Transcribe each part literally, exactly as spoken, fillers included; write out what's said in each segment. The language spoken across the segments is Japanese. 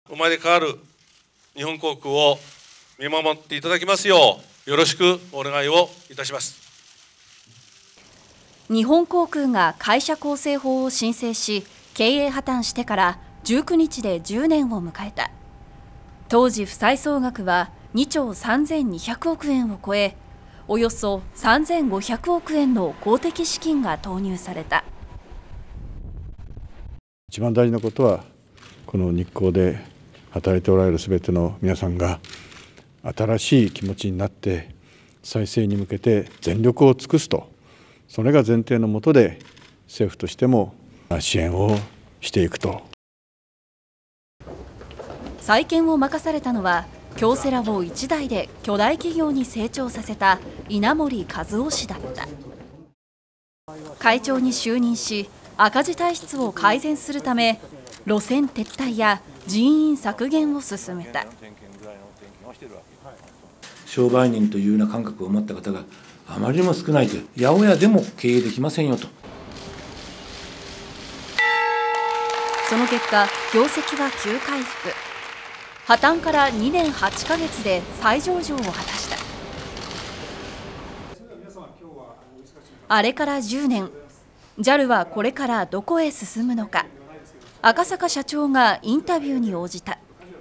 生まれ変わる日本航空を見守っていただきますよう、よろしくお願いをいたします。 日本航空が会社構成法を申請し、経営破綻してからじゅうくにちでじゅうねんを迎えた。当時負債総額はにちょうさんぜんにひゃくおくえんを超え、およそさんぜんごひゃくおくえんの公的資金が投入された。 一番大事なことは、この日航で働いておられるすべての皆さんが新しい気持ちになって再生に向けて全力を尽くすと、それが前提のもとで政府としても支援をしていくと。 再建を任されたのは、京セラを一代で巨大企業に成長させた稲盛和夫氏だった。会長に就任し、赤字体質を改善するため、路線撤退や人員削減を進めた。 商売人というような感覚を持った方があまりにも少ないと、八百屋でも経営できませんよと。 その結果、業績は急回復。破綻からにねんはちかげつで再上場を果たした。あれからじゅうねん、ジャル はこれからどこへ進むのか。赤坂社長がインタビューに応じた。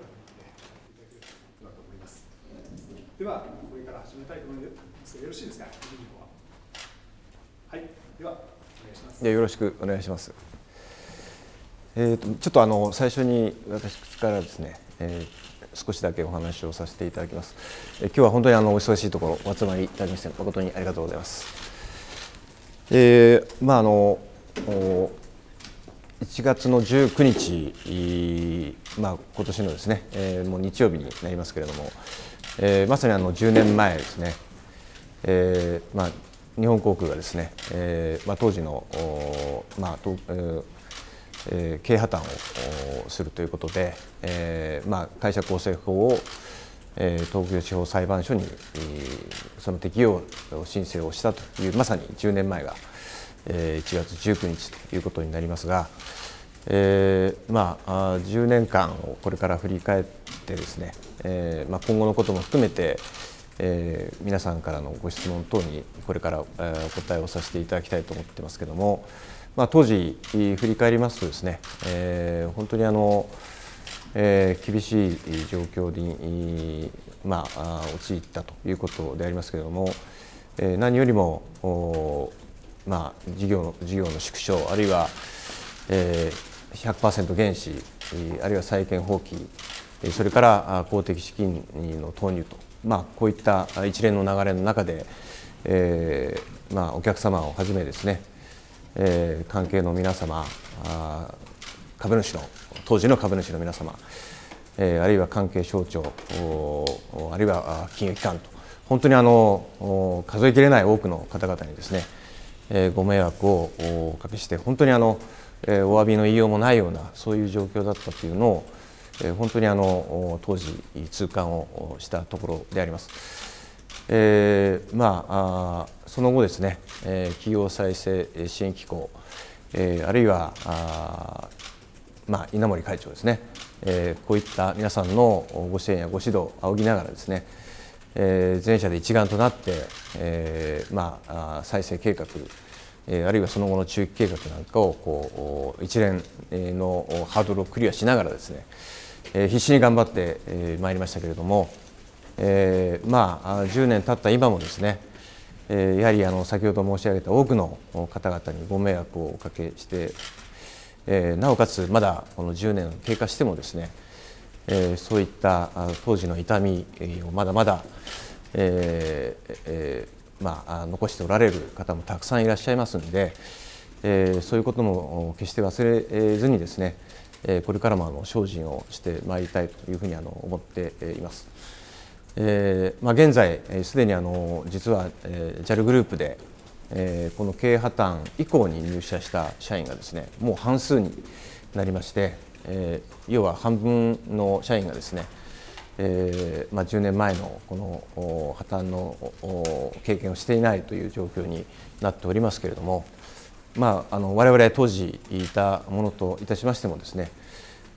では、これから始めたいと思いますが、よろしいですか。はい、ではお願いします。 よろしくお願いします。えーと、ちょっとあの最初に私からですね、えー、少しだけお話をさせていただきます。えー、今日は本当にあのお忙しいところお集まりいただきまして誠にありがとうございます。えー、まああのいちがつのじゅうくにち、まあ今年のですね、えー、もう日曜日になりますけれども、えー、まさにあのじゅうねんまえですね、えー、まあ日本航空がですね、えー、まあ当時のまあと、えーえー、経営破綻をするということで、えーまあ、会社構成法を、えー、東京地方裁判所に、えー、その適用申請をしたというまさにじゅうねんまえが、えー、いちがつじゅうくにちということになりますが、えーまあ、じゅうねんかんをこれから振り返ってですね、えーまあ、今後のことも含めて、えー、皆さんからのご質問等にこれから、えー、お答えをさせていただきたいと思ってますけれども、まあ、当時振り返りますとですね、えー、本当にあの、えー、厳しい状況に、まあ、陥ったということでありますけれども、えー、何よりも、まあ、事業の事業の縮小あるいは、えー、ひゃくパーセント 減資あるいは債権放棄、それから公的資金の投入と、まあ、こういった一連の流れの中で、えーまあ、お客様をはじめですね、えー、関係の皆様、あ株主の当時の株主の皆様、えー、あるいは関係省庁、あるいは金融機関と本当にあの数えきれない多くの方々にですね、えー、ご迷惑をおかけして本当にあの、えー、お詫びの言いようもないようなそういう状況だったというのを、えー、本当にあの当時痛感をしたところであります。えー、まあ、あその後ですね、えー、企業再生支援機構、えー、あるいはあ、まあ、稲盛会長ですね、えー、こういった皆さんのご支援やご指導を仰ぎながらですね、えー、全社で一丸となって、えーまあ、再生計画、えー、あるいはその後の中期計画なんかをこう一連のハードルをクリアしながらですね、えー、必死に頑張ってまいりましたけれども、えー、まあじゅうねん経った今もですね、えー、やはりあの先ほど申し上げた多くの方々にご迷惑をおかけして、えー、なおかつまだこのじゅうねん経過してもですね、えー、そういった当時の痛みをまだまだ、えーえーまあ、残しておられる方もたくさんいらっしゃいますので、えー、そういうことも決して忘れずにですね、これからもあの精進をしてまいりたいというふうにあの思っています。えーまあ、現在すでにあの実は ジャル グループで、えー、この経営破綻以降に入社した社員がですねもう半数になりまして、えー、要は半分の社員がですね、えーまあ、じゅうねんまえのこの破綻の経験をしていないという状況になっておりますけれども、まあ、あの我々当時いたものといたしましてもですね、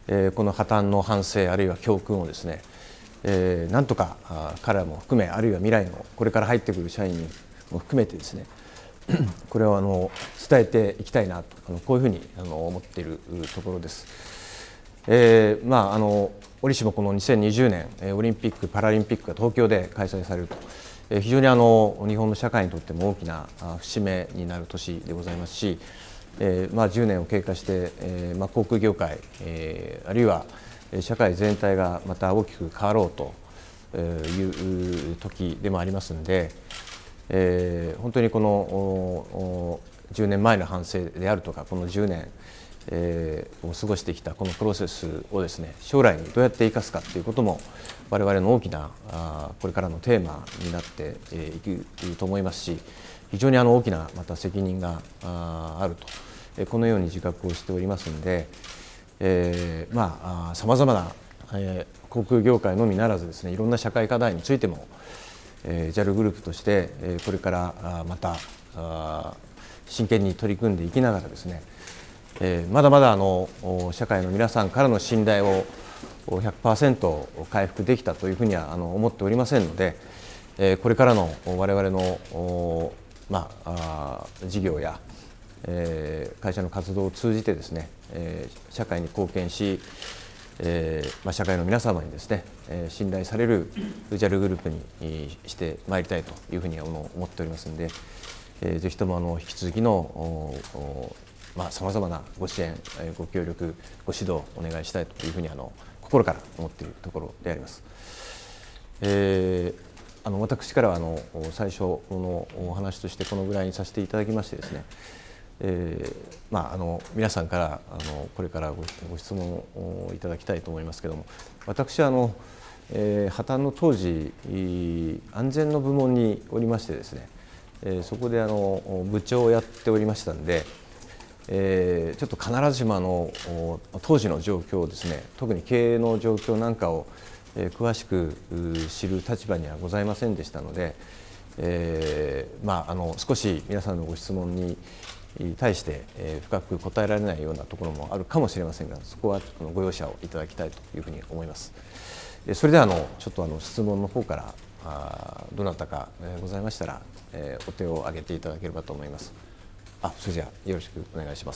えー、この破綻の反省あるいは教訓をですね、えー、なんとかあ彼らも含め、あるいは未来のこれから入ってくる社員も含めてですねこれをあの伝えていきたいなと、あのこういうふうにあの思っているところです。えー、まああの折しもこのにせんにじゅうねんオリンピック・パラリンピックが東京で開催されると、えー、非常にあの日本の社会にとっても大きな節目になる年でございますし、えーまあ、じゅうねんを経過して、えーまあ、航空業界、えー、あるいは社会全体がまた大きく変わろうという時でもありますので、えー、本当にこのじゅうねんまえの反省であるとか、このじゅうねん、えー、を過ごしてきたこのプロセスをですね、将来にどうやって生かすかということも我々の大きなあこれからのテーマになっていくと思いますし、非常にあの大きなまた責任があると、このように自覚をしておりますので、えー、まあさまざまな、えー、航空業界のみならずですね、いろんな社会課題についても、えー、ジャル グループとして、えー、これからあまたあ真剣に取り組んでいきながらですね、えー、まだまだあの社会の皆さんからの信頼を ひゃくパーセント 回復できたというふうにはあの思っておりませんので、えー、これからの我々のまあ、あ事業や、えー、会社の活動を通じてですね、えー、社会に貢献し、えーまあ、社会の皆様にですね、えー、信頼される ジャル グループにしてまいりたいというふうに思っておりますので、えー、ぜひともあの引き続きのさまざまなご支援、ご協力、ご指導お願いしたいというふうにあの心から思っているところであります。えーあの私からはあの最初のお話としてこのぐらいにさせていただきましてですね、えーまあ、あの皆さんからあのこれからご、ご質問をいただきたいと思いますけれども、私はあの、えー、破綻の当時安全の部門におりましてですね、えー、そこであの部長をやっておりましたんで、えー、ちょっと必ずしもあの当時の状況をですね、特に経営の状況なんかを詳しく知る立場にはございませんでしたので、えーまあ、あの少し皆さんのご質問に対して深く答えられないようなところもあるかもしれませんが、そこはご容赦をいただきたいというふうに思います。それではあのちょっとあの質問の方からあどなたかございましたら、えー、お手を挙げていただければと思います。あ、それじゃあよろしくお願いします。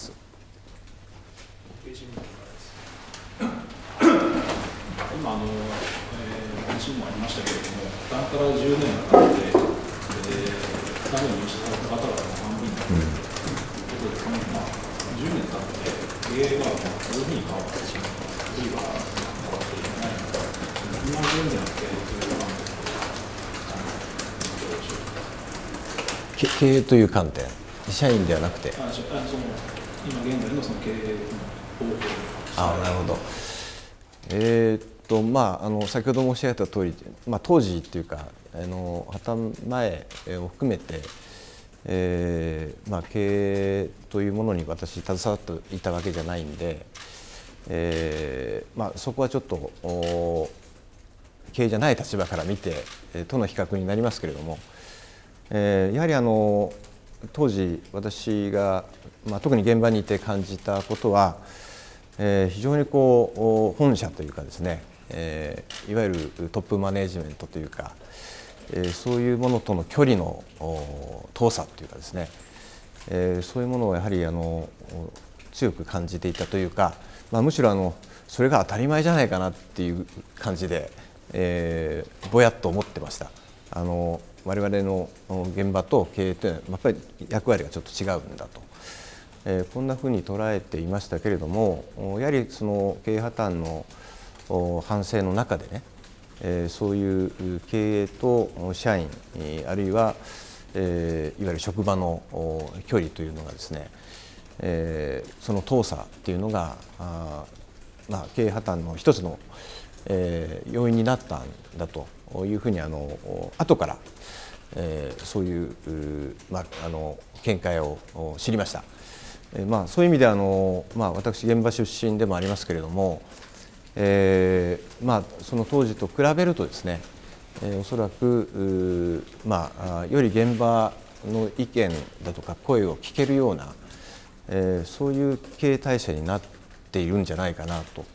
今あの、えー、話もありましたけれども、破綻からじゅうねんかかって、えー、破綻に入社された方々の半分になるということですね。まあ、じゅうねん経って経営がどういうふうに変わってしまうか、あるいは変わっていないのか、今現在の経営という観点、 経営という観点、社員ではなくて、 あその今現在のその経営の方法。 あ、なるほど。えーとまあ、あの先ほど申し上げた通り、まあ、当時というかあの破綻前を含めて、えーまあ、経営というものに私携わっていたわけじゃないんで、えーまあ、そこはちょっと経営じゃない立場から見てとの比較になりますけれども、えー、やはりあの当時私が、まあ、特に現場にいて感じたことは、えー、非常にこう本社というかですね、えー、いわゆるトップマネジメントというか、えー、そういうものとの距離の遠さというかですね、えー、そういうものをやはりあの強く感じていたというか、まあ、むしろあのそれが当たり前じゃないかなっていう感じで、えー、ぼやっと思ってました。あの我々の現場と経営というのはやっぱり役割がちょっと違うんだと、えー、こんなふうに捉えていましたけれども、やはりその経営破綻の反省の中でね、えー、そういう経営と社員あるいは、えー、いわゆる職場の距離というのがですね、えー、その遠さっていうのがあ、まあ、経営破綻の一つの、えー、要因になったんだというふうにあの後から、えー、そういう、まあ、あの見解を知りました。えーまあ、そういう意味であの、まあ、私現場出身でもありますけれども、えーまあ、その当時と比べるとですね、えー、おそらく、まあ、より現場の意見だとか声を聞けるような、えー、そういう経営体制になっているんじゃないかな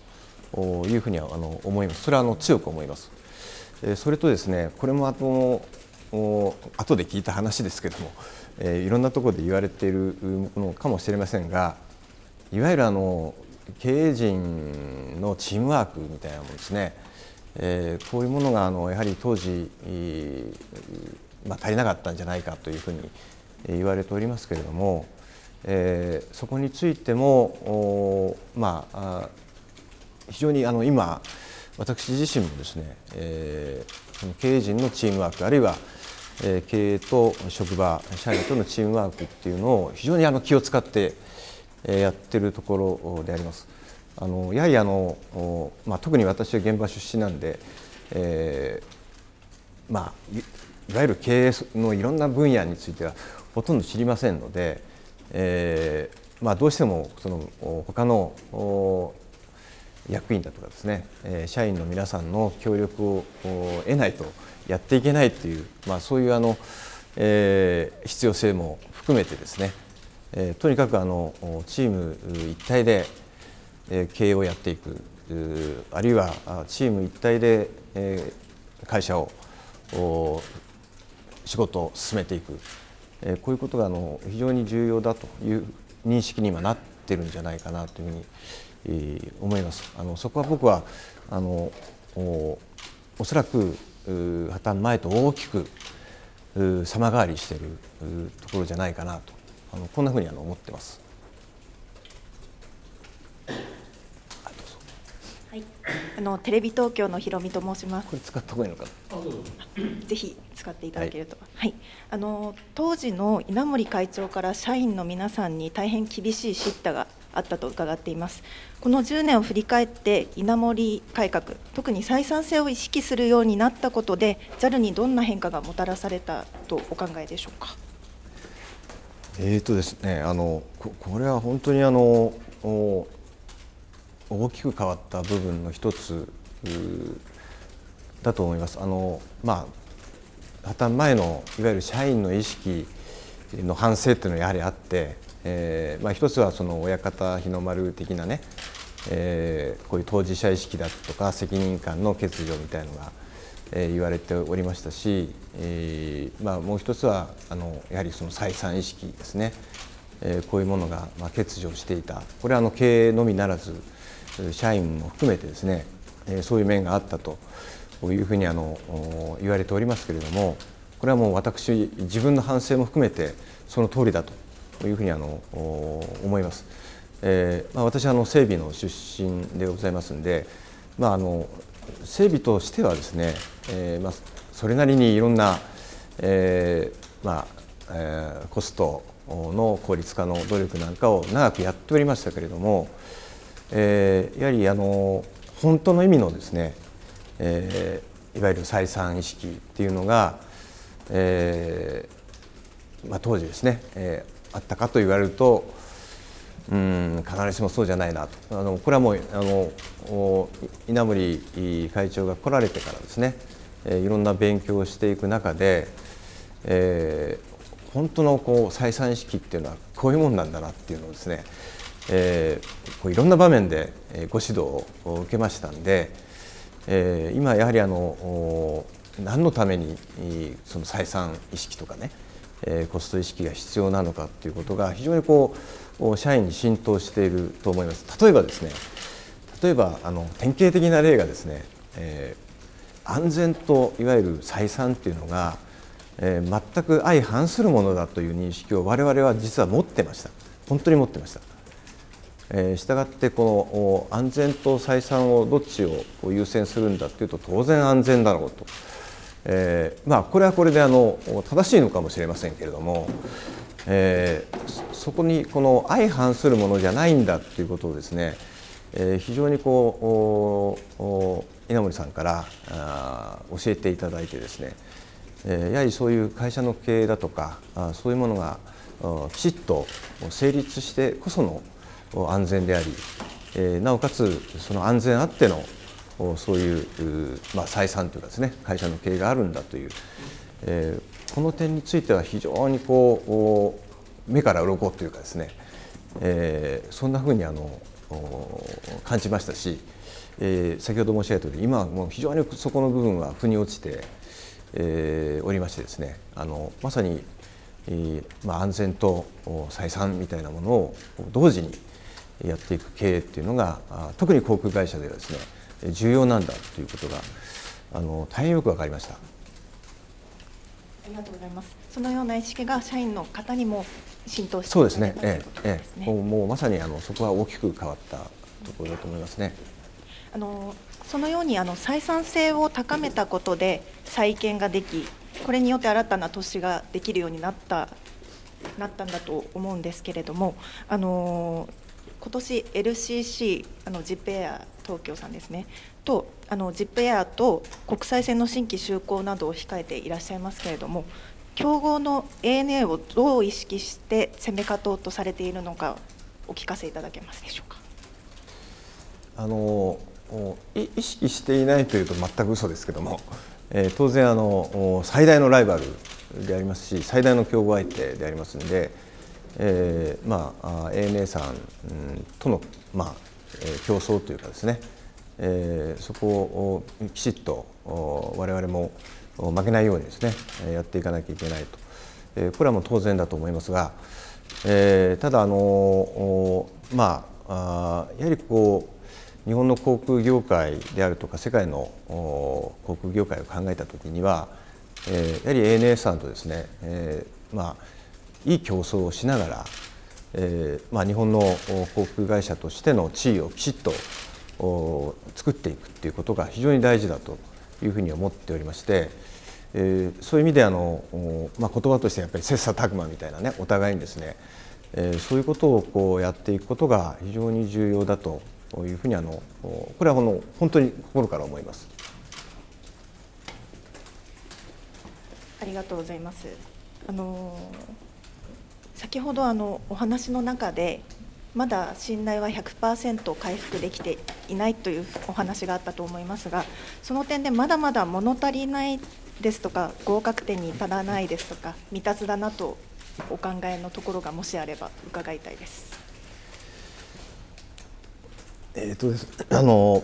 いうふうにはあの思います。それはあの強く思います。それとですね、これもあの後で聞いた話ですけれども、いろんなところで言われているのかもしれませんが、いわゆるあの経営陣のチームワークみたいなものですね、こういうものがあのやはり当時、まあ、足りなかったんじゃないかというふうに言われておりますけれども、えー、そこについてもまあ非常にあの今私自身もですね、えー、その経営陣のチームワークあるいは、えー、経営と職場社員とのチームワークっていうのを非常にあの気を使ってやっているところであります。あのやはりあの、まあ、特に私は現場出身なんで、えー、まあいわゆる経営のいろんな分野についてはほとんど知りませんので、えーまあ、どうしてもその他の役員だとかですね、社員の皆さんの協力を得ないとやっていけないという、まあ、そういうあの、えー、必要性も含めてですね、えー、とにかくあのチーム一体で経営をやっていく、あるいはチーム一体で会社を仕事を進めていく、こういうことがあの非常に重要だという認識に今なっているんじゃないかなというふうに思います。あのそこは僕はあの お, おそらく破綻前と大きく様変わりしているところじゃないかなと、あのこんなふうにあの思ってます。 はい、あのテレビ東京のひろみと申します。 これ使った方がいいのかな。 ぜひ使っていただけると。はい、はい、あの当時の稲盛会長から社員の皆さんに大変厳しい叱咤があったと伺っています。このじゅうねんを振り返って稲盛改革、特に採算性を意識するようになったことで ジャル にどんな変化がもたらされたとお考えでしょうか。 えーとですね、あの こ, これは本当にあの大きく変わった部分の一つだと思います。あの、まあ、破綻前のいわゆる社員の意識の反省というのはやはりあって、えーまあ、一つはその親方日の丸的なね、えー、こういう当事者意識だとか責任感の欠如みたいなのが、えー、言われておりましたし、えーまあ、もう一つはあのやはりその採算意識ですね、えー、こういうものがまあ欠如していた。これはあの経営のみならず社員も含めてですね、えー、そういう面があったというふうにあの言われておりますけれども、これはもう私自分の反省も含めてその通りだというふうにあの思います。えーまあ、私はあの整備の出身でございますので、まあ、あの整備としてはですね、えーまあ、それなりにいろんな、えーまあえー、コストの効率化の努力なんかを長くやっておりましたけれども、えー、やはりあの本当の意味のですね、えー、いわゆる採算意識っていうのが、えーまあ、当時ですね、えー、あったかと言われると、うん必ずしもそうじゃないなと。あのこれはもうあの稲盛会長が来られてからですね、えー、いろんな勉強をしていく中で、えー、本当のこう採算意識っていうのはこういうもんなんだなっていうのをですね、えー、こういろんな場面でご指導を受けましたんで、えー、今やはりあの何のためにその採算意識とかね、えー、コスト意識が必要なのかということが非常にこう社員に浸透していると思います。例えばですね、例えばあの典型的な例がですね、えー、安全といわゆる採算っていうのが、えー、全く相反するものだという認識を我々は実は持ってました。本当に持ってました。えー、したがってこの安全と採算をどっちを優先するんだっていうと当然安全だろうと、えー、まあこれはこれであの正しいのかもしれませんけれども、えー、そこにこの相反するものじゃないんだっていうことをですね、えー、非常にこう稲盛さんからあ教えていただいてですね、えー、やはりそういう会社の経営だとかあそういうものがきちっと成立してこその安全であり、えー、なおかつその安全あってのそういう、まあ、採算というかですね、会社の経営があるんだという、えー、この点については非常にこう目から鱗というかですね、えー、そんなふうにあの感じましたし、えー、先ほど申し上げたように今はもう非常にそこの部分は腑に落ちて、えー、おりましてですね、あのまさに、えーまあ、安全と採算みたいなものを同時にやっていく経営っていうのが特に航空会社ではですね重要なんだということがあの大変よく分かりました。 ありがとうございます。そのような意識が社員の方にも浸透していただいたということですね。 もう、もうまさにあのそこは大きく変わったところだと思いますね。 あのそのようにあの採算性を高めたことで再建ができ、これによって新たな投資ができるようになったなったんだと思うんですけれども、あの今年 エルシーシー あのジップエア東京さんですねとあのジップエアと国際線の新規就航などを控えていらっしゃいますけれども、競合の エーエヌエー をどう意識して攻め勝とうとされているのかお聞かせいただけますでしょうか。 あの意識していないというと全く嘘ですけども、えー、当然あの最大のライバルでありますし最大の競合相手でありますので、えー、まあ エーエヌエー さんとの、まあ、競争というかですね、えー、そこをきちっと我々も負けないようにですねやっていかなきゃいけないと、えー、これはもう当然だと思いますが、えー、ただあのまあやはりこう日本の航空業界であるとか世界の航空業界を考えたときには、えー、やはり エーエヌエー さんとですね、えー、まあいい競争をしながら、えーまあ、日本の航空会社としての地位をきちっと作っていくということが非常に大事だというふうに思っておりまして、えー、そういう意味であの、まあ、言葉としてやっぱり切磋琢磨みたいなねお互いにですね、えー、そういうことをこうやっていくことが非常に重要だというふうにあのこれはあの本当に心から思います。 ありがとうございます。あの先ほどあのお話の中でまだ信頼は ひゃくパーセント 回復できていないというお話があったと思いますが、その点でまだまだ物足りないですとか合格点に足らないですとか未達だなとお考えのところがもしあれば伺いたいです。 えーとですあの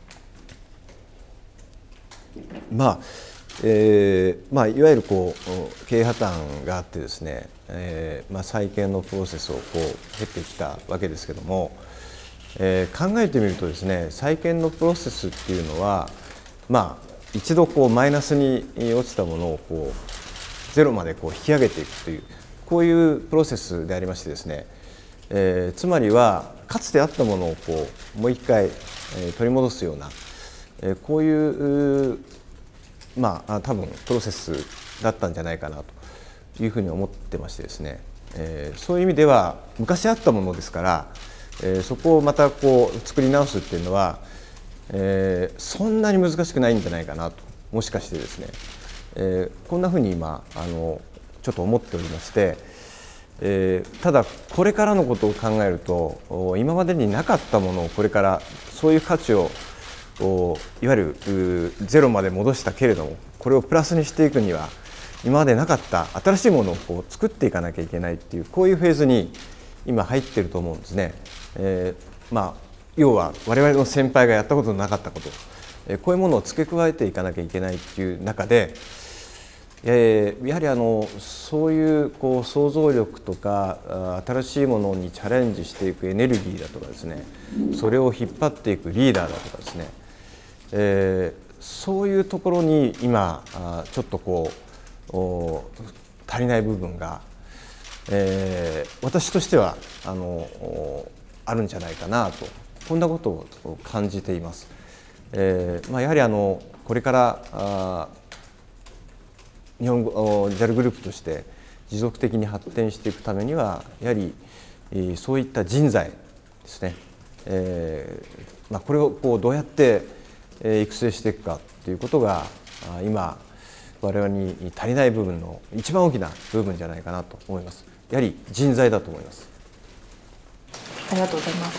まあえーまあ、いわゆるこう経営破綻があってですね、えーまあ、再建のプロセスをこう経てきたわけですけども、えー、考えてみるとですね再建のプロセスっていうのは、まあ、一度こうマイナスに落ちたものをこうゼロまでこう引き上げていくというこういうプロセスでありましてですね、えー、つまりはかつてあったものをこうもう一回、えー、取り戻すような、えー、こういうまあ、多分プロセスだったんじゃないかなというふうに思ってましてですね、えー、そういう意味では昔あったものですから、えー、そこをまたこう作り直すっていうのは、えー、そんなに難しくないんじゃないかなともしかしてですね、えー、こんなふうに今あのちょっと思っておりまして、えー、ただこれからのことを考えると今までになかったものをこれからそういう価値をいわゆるゼロまで戻したけれどもこれをプラスにしていくには今までなかった新しいものをこう作っていかなきゃいけないっていうこういうフェーズに今入っていると思うんですね。えー、まあ要は我々の先輩がやったことのなかったこと、えー、こういうものを付け加えていかなきゃいけないっていう中で、えー、やはりあのそういうこう想像力とか新しいものにチャレンジしていくエネルギーだとかですねそれを引っ張っていくリーダーだとかですね、えー、そういうところに今ちょっとこう足りない部分が、えー、私としてはあのあるんじゃないかなとこんなことを感じています。えーまあ、やはりあのこれからあ日本 ジャル グループとして持続的に発展していくためにはやはりそういった人材ですね、えーまあ、これをこうどうやって育成していくかということが今我々に足りない部分の一番大きな部分じゃないかなと思います。やはり人材だと思います。 ありがとうございます。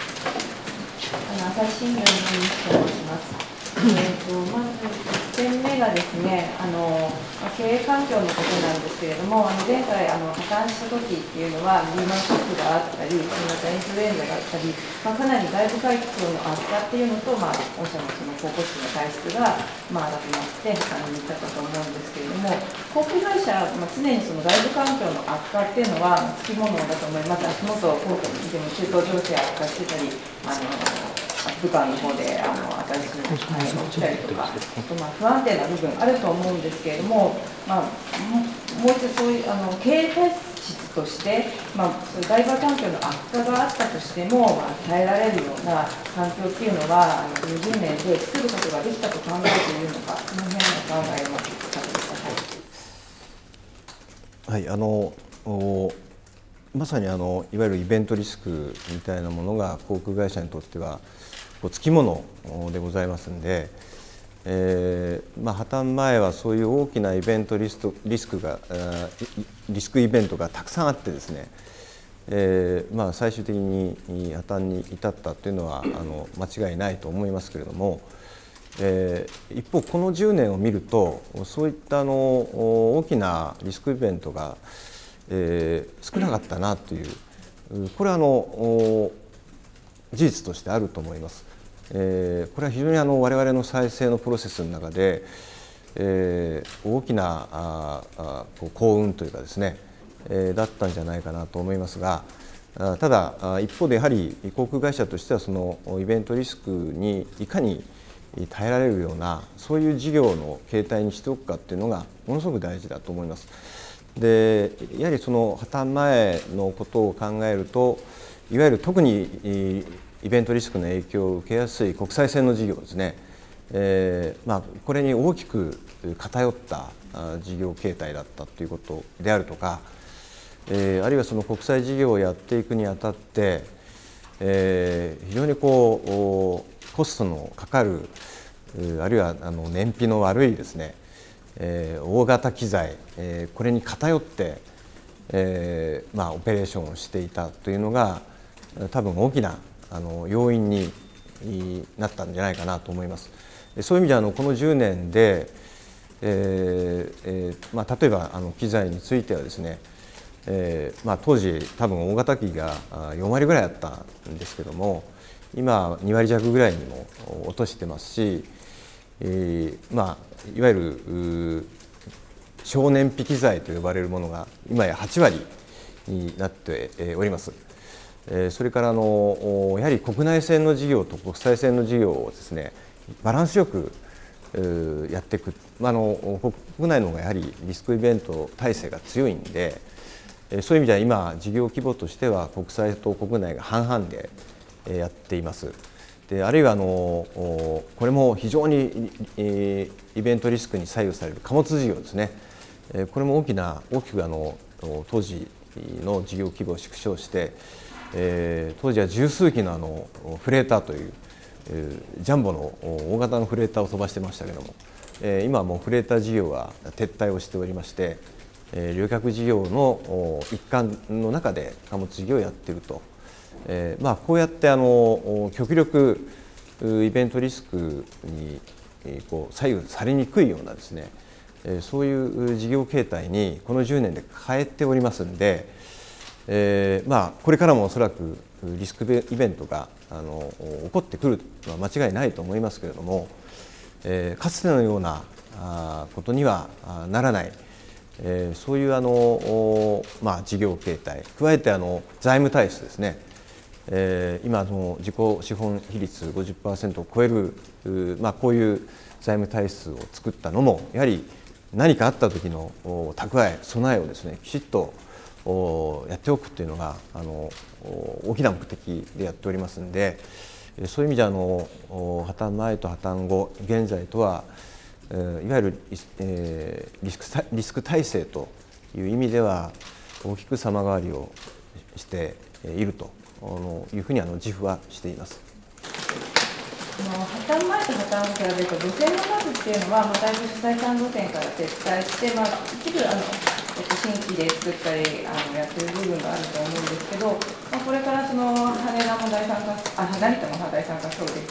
朝日新聞の西と申します。えーとまずいってんめ目がですね、あの経営環境のことなんですけれども、あの前回あの破綻した時っていうのはリーマンショックがあったり、またインフルエンザがあったり、まあ、かなり外部環境の悪化っていうのと、まあ、御社のその広告費の体質が、まあ、荒くなって破綻に至ったと思うんですけれども、航空会社は、まあ、常にその外部環境の悪化っていうのはつきものだと思います。足元航空でも中東情勢悪化してたり、あの武漢の方であの新しい機械が起きたりとか、まあ、不安定な部分あると思うんですけれども、まあ、もう一度そういうあの経営体質として、まあ、そういう外部環境の悪化があったとしても、まあ、耐えられるような環境っていうのは、あのにじゅうねんで作ることができたと考えているのか、その辺の考えをまず聞かせてください。 はい、あのまさにあのいわゆるイベントリスクみたいなものが航空会社にとってはつきものでございますんで、えーまあ、破綻前はそういう大きなイベントリスクリスクがリスクイベントがたくさんあってですね、えーまあ、最終的に破綻に至ったというのはあの間違いないと思いますけれども、えー、一方このじゅうねんを見るとそういったあの大きなリスクイベントが、えー、少なかったなという、これはあの事実としてあると思います。えー、これは非常にあの我々の再生のプロセスの中で、えー、大きなああこう幸運というかですね、えー、だったんじゃないかなと思いますが、あただ一方でやはり航空会社としてはそのイベントリスクにいかに耐えられるようなそういう事業の形態にしておくかっていうのがものすごく大事だと思います。でやはりその破綻前のことを考えると、いわゆる特にイベントリスクの影響を受けやすい国際線の事業ですね、えーまあ、これに大きく偏った事業形態だったということであるとか、えー、あるいはその国際事業をやっていくにあたって、えー、非常にこうコストのかかる、あるいはあの燃費の悪いですね、えー、大型機材、えー、これに偏って、えーまあ、オペレーションをしていたというのが多分大きなあの要因になったんじゃないかなと思います。そういう意味であのこのじゅうねんで、えーえーまあ、例えばあの機材についてはですね、えーまあ、当時多分大型機がよんわりぐらいあったんですけども、今にわり弱ぐらいにも落としてますし、えーまあ、いわゆる小燃費機材と呼ばれるものが今やはちわりになっております。それからあのやはり国内線の事業と国際線の事業をですねバランスよくやっていく、あの国内の方がやはりリスクイベント体制が強いんで、そういう意味では今事業規模としては国際と国内が半々でやっています。であるいはあのこれも非常にイベントリスクに左右される貨物事業ですね、これも大きな大きくあの当時の事業規模を縮小して、えー、当時は十数機のあのフレーターという、えー、ジャンボの大型のフレーターを飛ばしてましたけれども、えー、今はもうフレーター事業は撤退をしておりまして、えー、旅客事業の一環の中で貨物事業をやっていると、えーまあ、こうやってあの極力イベントリスクにこう左右されにくいようなですね、えー、そういう事業形態にこのじゅうねんで変えておりますんで、えーまあ、これからもおそらくリスクイベントがあの起こってくるのは間違いないと思いますけれども、えー、かつてのようなあことにはならない、えー、そういうあの、まあ、事業形態、加えてあの財務体質ですね、えー、今の自己資本比率 ごじゅっパーセント を超える、まあ、こういう財務体質を作ったのもやはり何かあった時の蓄え備えをですねきちっとやっておくというのがあの大きな目的でやっておりますので、そういう意味であの破綻前と破綻後現在とはいわゆるリスク、リスク体制という意味では大きく様変わりをしているというふうにあの自負はしています。 破綻前と破綻を比べると路線の数っていうのは、まあ、だいぶ主催さん路線から撤退して、まあ、一部あの新規で作ったりあのやってる部分があると思うんですけど、まあ、これからその羽田も第三滑あ成田も第三滑走できたりとかし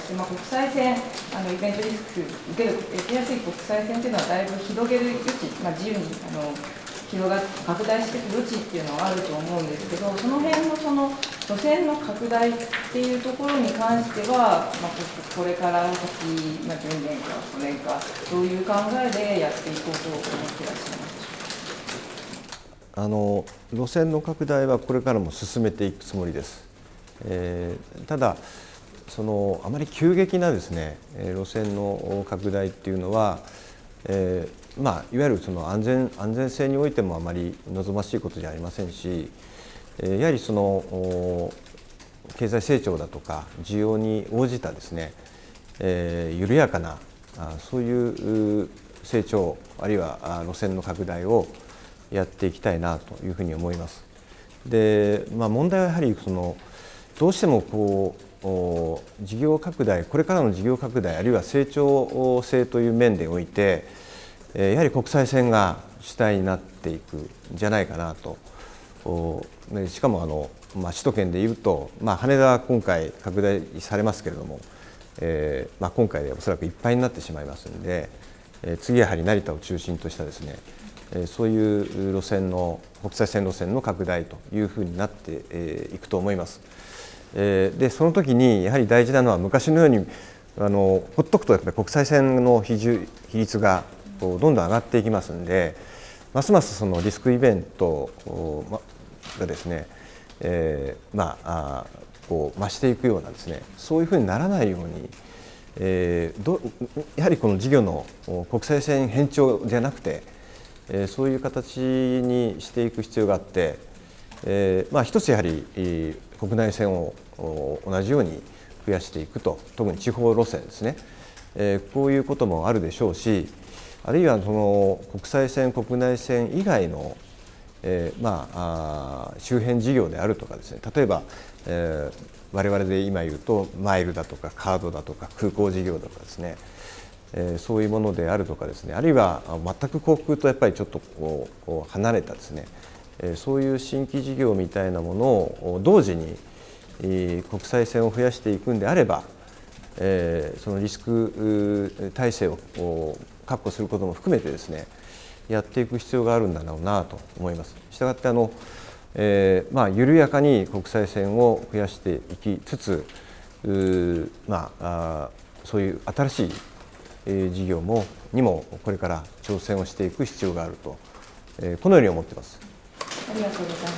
して、まあ、国際線、あのイベントリスク受ける受けやすい国際線というのはだいぶ広げる余地、まあ、自由にあの広が拡大していく余地っていうのはあると思うんですけど、その辺のその路線の拡大っていうところに関しては、まあ、これから先、まあ、じゅうねんかごねんか、どういう考えでやっていこうと思っていらっしゃいますか。 あの路線の拡大はこれからも進めていくつもりです。えー、ただそのあまり急激なですね路線の拡大っていうのは、えーまあ、いわゆるその安全安全性においてもあまり望ましいことじゃありませんし、やはりその経済成長だとか需要に応じたですね、えー、緩やかなそういう成長あるいは路線の拡大をやっていきたいなというふうに思います。で、まあ、問題はやはりそのどうしてもこう事業拡大、これからの事業拡大あるいは成長性という面でおいてやはり国際線が主体になっていくんじゃないかなと。しかもあの、まあ、首都圏でいうと、まあ、羽田は今回拡大されますけれども、えーまあ、今回でおそらくいっぱいになってしまいますので、えー、次はやはり成田を中心としたですね、えー、そういう路線の国際線路線の拡大というふうになってい、えー、くと思います。えー、でその時にやはり大事なのは昔のようにあのほっとくとやっぱり国際線の比重比率がこうどんどん上がっていきますので、ますますそのリスクイベントがですね、えー、まあこう増していくようなですね、そういうふうにならないように、えー、どやはりこの事業の国際線偏重じゃなくて、えー、そういう形にしていく必要があって、えー、まあ一つやはり国内線を同じように増やしていくと、特に地方路線ですね、えー、こういうこともあるでしょうし、あるいはその国際線国内線以外の、えー、まあ周辺事業であるとかですね、例えば、えー、我々で今言うとマイルだとかカードだとか空港事業だとかですね、えー、そういうものであるとかですね、あるいは全く航空とやっぱりちょっとこうこう離れたですね、えー、そういう新規事業みたいなものを同時に、えー、国際線を増やしていくんであれば、えー、そのリスク体制を確保することも含めてですね、やっていく必要があるんだろうなと思います。したがってあの、えーまあ、緩やかに国際線を増やしていきつつ、まあ、あそういう新しい、えー、事業もにもこれから挑戦をしていく必要があると、えー、このように思っています。 ありがとうございます。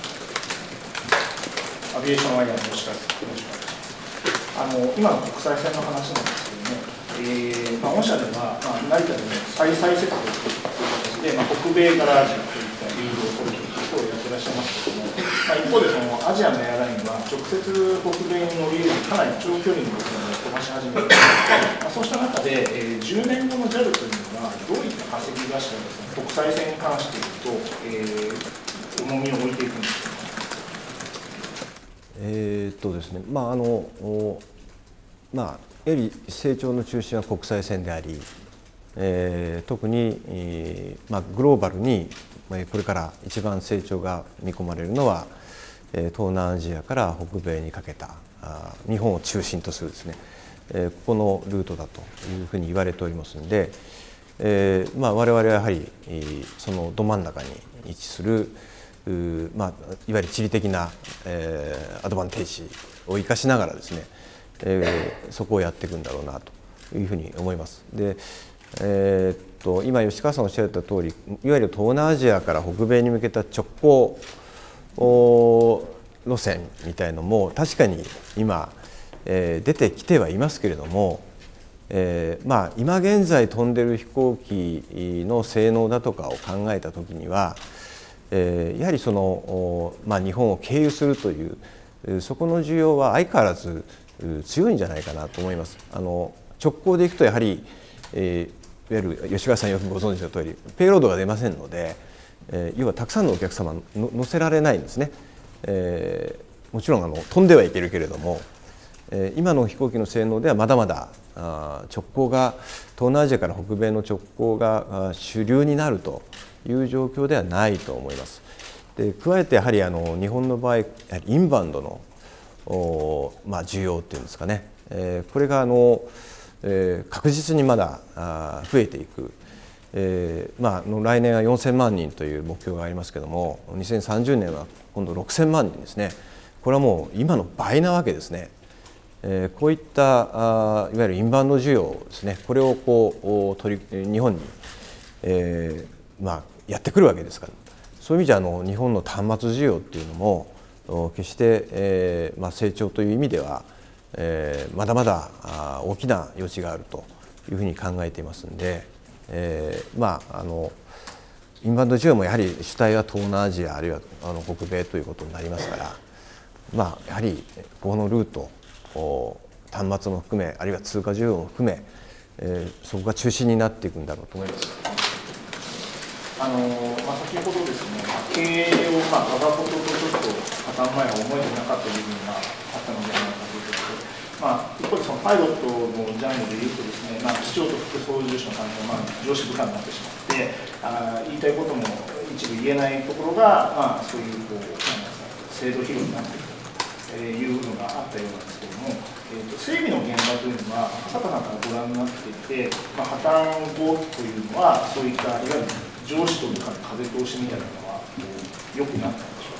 アビエーションワイヤーの吉川です。よろしくお願いします。あの今の国際線の話なんですけどね、えーまあ、御社では、まあ、成田でも再々接続という形で、まあ、北米からアジアといったリードを取るということをやっていらっしゃいますけれども、まあ、一方でそのアジアのエアラインは直接北米に乗り入れるかなり長距離の部分を飛ばし始めています。まあ、そうした中で、えー、じゅうねんごの ジャル というのはどういった稼ぎ頭がですね、国際線に関していくと、えー、重みを置いていくんですか。 えーっとですね、まああのまあやはり成長の中心は国際線であり、えー、特に、えーまあ、グローバルにこれから一番成長が見込まれるのは、えー、東南アジアから北米にかけたあ日本を中心とするですね、えー、ここのルートだというふうに言われておりますので、えーまあ、我々はやはり、えー、そのど真ん中に位置するまあ、いわゆる地理的な、えー、アドバンテージを生かしながらですね、えー、そこをやっていくんだろうなというふうに思います。で、えー、っと今吉川さんおっしゃった通り、いわゆる東南アジアから北米に向けた直行路線みたいのも確かに今、えー、出てきてはいますけれども、えーまあ、今現在飛んでる飛行機の性能だとかを考えたときには、えー、やはりその、まあ、日本を経由するというそこの需要は相変わらず強いんじゃないかなと思います。あの直行で行くとやはり、えー、いわゆる吉川さんよくご存知の通りペイロードが出ませんので、えー、要はたくさんのお客様の乗せられないんですね。えー、もちろんあの飛んではいけるけれども、えー、今の飛行機の性能ではまだまだあ直行が東南アジアから北米の直行が主流になるという状況ではないと思います。で加えてやはりあの日本の場合やはりインバウンドのお、まあ、需要っていうんですかね、 えー、これがあの、えー、確実にまだあ増えていく、えーまあ、の来年はよんせんまんにんという目標がありますけども、にせんさんじゅうねんは今度ろくせんまんにんですね。これはもう今の倍なわけですね。えー、こういったあいわゆるインバウンド需要ですね、これをこう取り日本に、えーまあ、やってくるわけですから、そういう意味じゃあの日本の端末需要っていうのも決して、えーまあ、成長という意味では、えー、まだまだあ大きな余地があるというふうに考えていますので、えー、まああのインバウンド需要もやはり主体は東南アジアあるいはあの北米ということになりますから、まあ、やはりこのルート端末も含めあるいは通貨需要も含め、えー、そこが中心になっていくんだろうと思います。 あのまあ、先ほどですね、経営をまあ我がこととちょっと破綻前は思えてなかった部分があったのではないかということで、まあ、一方でそのパイロットのジャンルでいうとですね、まあ、機長と副操縦士の関係はまあ上司部下になってしまって、あ言いたいことも一部言えないところが、まあ、そういうこうなんですか制度疲労になっているというのがあったようなんですけれども、えー、と整備の現場というのは赤坂さんからご覧になっていて、まあ、破綻後というのはそういったいわゆる上司と部下の風通しみたいなのは良くなったんでし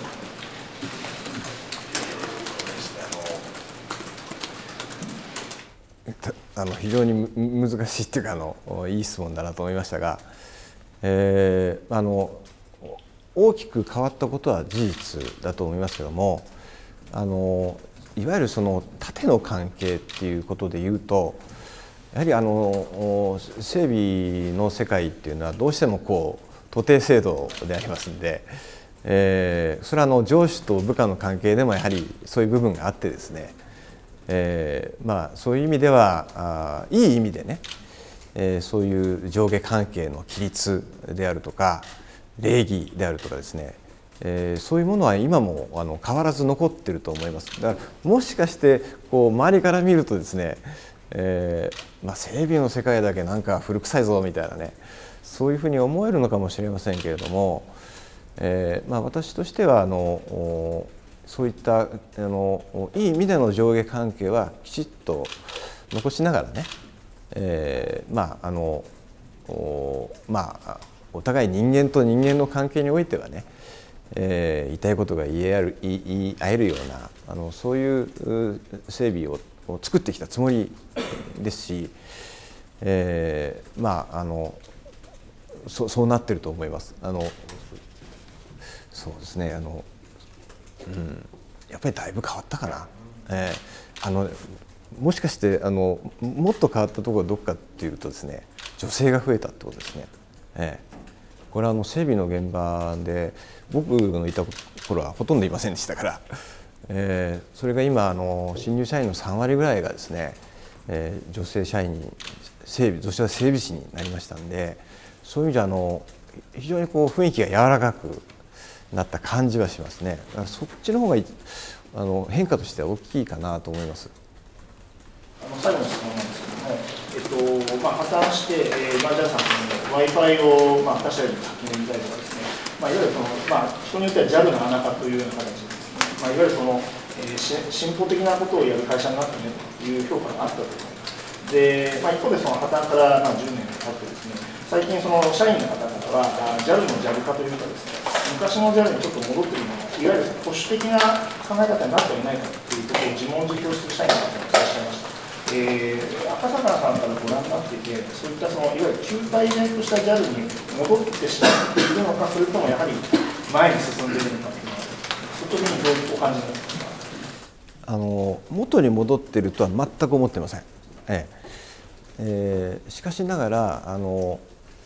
ょうか。 あの非常に難しいっていうかあのいい質問だなと思いましたが、えー、あの大きく変わったことは事実だと思いますけども、あのいわゆるその縦の関係っていうことでいうと、やはりあの整備の世界っていうのはどうしてもこう徒弟制度でありますんで、えー、それはあの上司と部下の関係でもやはりそういう部分があってですね、えー、まあそういう意味ではあいい意味でね、えー、そういう上下関係の規律であるとか礼儀であるとかですね、えー、そういうものは今もあの変わらず残っていると思います。だからもしかしてこう周りから見るとですね、えーまあ、整備の世界だけなんか古臭いぞみたいなね、そういうふうに思えるのかもしれませんけれども、えーまあ、私としてはあのそういったあのいい意味での上下関係はきちっと残しながらね、えー、まああのおまあお互い人間と人間の関係においてはね、えー、言いたいことが言い合える、言い合えるようなあのそういう整備を作ってきたつもりですし、えー、まああの そ, そうなってると思います。あのそうですね、あの、うん、やっぱりだいぶ変わったかな。えー、あのもしかしてあのもっと変わったところはどこかっていうとですね、女性が増えたってことですね。えー、これはあの整備の現場で僕のいた頃はほとんどいませんでしたから、えー、それが今あの新入社員のさんわりぐらいがですね、えー、女性社員に整備、女性は整備士になりましたんで、そういう意味じゃあの非常にこう雰囲気が柔らかくなった感じはしますね。だからそっちの方があの変化としては大きいかなと思います。 あの最後の質問なんですけども、えっとまあ、破綻して、えーまあ、じゃあさんの Wi-Fi を、まあ、他社より先に入れたりとかですね、まあ、いわゆるその、まあ、人によっては ジャル の穴化というような形でですね、まあ、いわゆるその、えー、進歩的なことをやる会社になったねという評価があったと思います。で、まあ、一方でその破綻からまあじゅうねん経ってですね、最近その社員の方々は ジャル の ジャル 化というかですね、昔の ジャル にちょっと戻っているのが、いわゆる保守的な考え方になっていないかということを自問自答する社員の方がいらっしゃいました。えー、赤坂さんからご覧になっていて、そういったそのいわゆる旧体制とした ジャル に戻ってしまっているのか、それともやはり前に進んでいるのかというのは、率直にどういうお感じになっていますか。 あの元に戻っているとは全く思っていません。えええー、しかしながらあの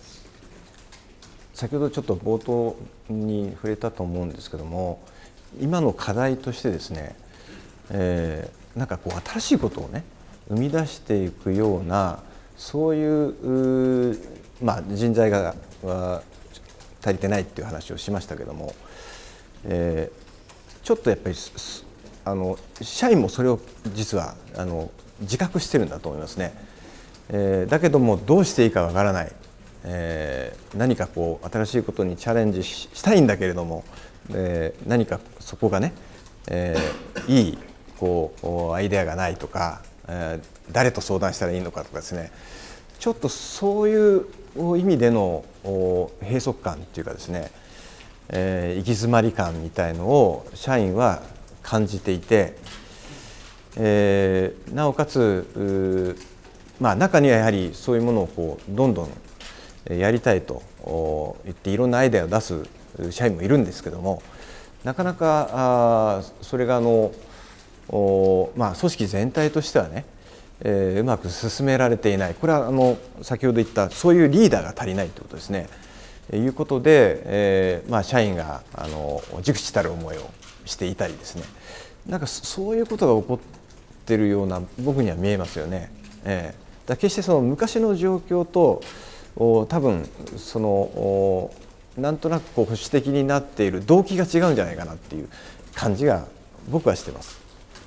先ほどちょっと冒頭に触れたと思うんですけども、今の課題としてですね、えー、なんかこう新しいことをね生み出していくようなそういう、まあ、人材が足りてないっていう話をしましたけども、えー、ちょっとやっぱりあの社員もそれを実はあの自覚してるんだと思いますね。えー、だけどもどうしていいかわからない、えー、何かこう新しいことにチャレンジ し, したいんだけれども、えー、何かそこがね、えー、いいこうアイデアがないとか、 えー、誰と相談したらいいのかとかですね、ちょっとそういう意味での閉塞感っていうかですね、えー、行き詰まり感みたいのを社員は感じていて、えー、なおかつ、まあ、中にはやはりそういうものをこうどんどんやりたいと言っていろんなアイデアを出す社員もいるんですけども、なかなかあそれがあの、まあ、組織全体としてはね、えー、うまく進められていない。これはあの先ほど言ったそういうリーダーが足りないということですね。いうことで、えーまあ、社員があの忸怩たる思いをしていたりですね、なんかそういうことが起こっているような僕には見えますよね。えー、だ決してその昔の状況と多分そのなんとなくこう保守的になっている動機が違うんじゃないかなっていう感じが僕はしてます。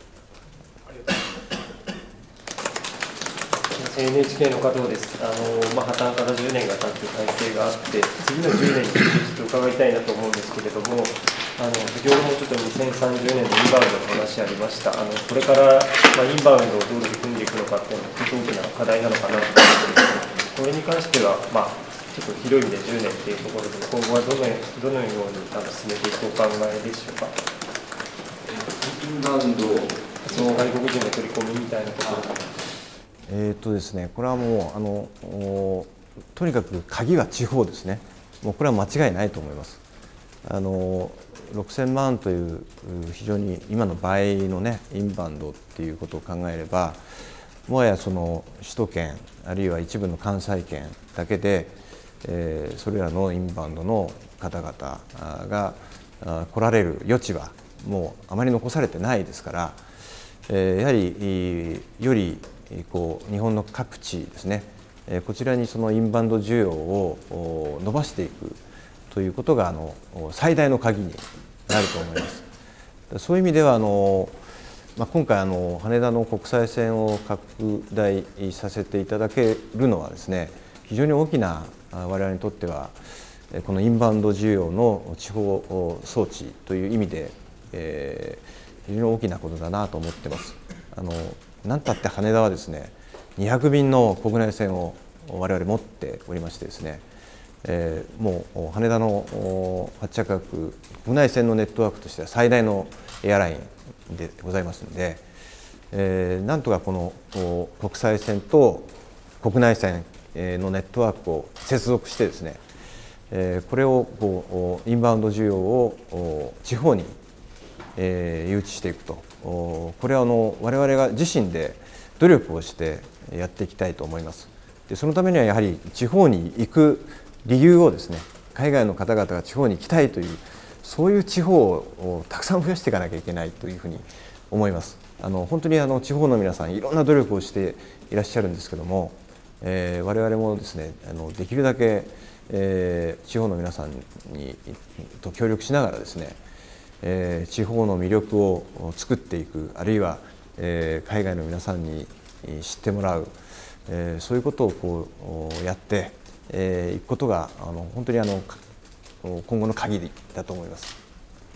エヌエイチケー の加藤です。あの、まあ、破綻からじゅうねんが経って体制があって、次のじゅうねんについてちょっと伺いたいなと思うんですけれども、あの先ほどもちょっとにせんさんじゅうねんのインバウンドの話ありました。あのこれから、まあ、インバウンドをどういうふうに組んでいくのかっていうのは、一つ大きな課題なのかなと思っています。これに関しては、まあ、ちょっと広い意味でじゅうねんっていうところで、今後はどのどのようにあの進めていくお考えでしょうか。 インバウンドその外国人の取り込みみたいなところ。 えーとですね、これはもうあのとにかく鍵は地方ですね。もうこれは間違いないと思います。あのろくせんまんという非常に今の倍のねインバウンドっていうことを考えれば、もはやその首都圏あるいは一部の関西圏だけで、えー、それらのインバウンドの方々が来られる余地はもうあまり残されてないですから、えー、やはりよりこう日本の各地ですね、こちらにそのインバウンド需要を伸ばしていくということがあの最大の鍵になると思います。そういう意味ではあの、まあ、今回あの羽田の国際線を拡大させていただけるのはですね、非常に大きな我々にとってはこのインバウンド需要の地方装置という意味で、えー、非常に大きなことだなと思っています。あのなんたって羽田はですね、にひゃくびんの国内線を我々持っておりましてですね、えー、もう羽田の発着枠国内線のネットワークとしては最大のエアラインでございますので、えー、なんとかこの国際線と国内線のネットワークを接続してですね、えー、これをこうインバウンド需要を地方にえー、誘致していくと、これはあの我々が自身で努力をしてやっていきたいと思います。でそのためにはやはり地方に行く理由をですね、海外の方々が地方に行きたいというそういう地方をたくさん増やしていかなきゃいけないというふうに思います。あの本当にあの地方の皆さんいろんな努力をしていらっしゃるんですけども、えー、我々もですねあのできるだけ、えー、地方の皆さんにと協力しながらですね、えー、地方の魅力を作っていく、あるいは、えー、海外の皆さんに知ってもらう、えー、そういうことをこうやってい、えー、くことがあの本当にあの今後の鍵だと思います。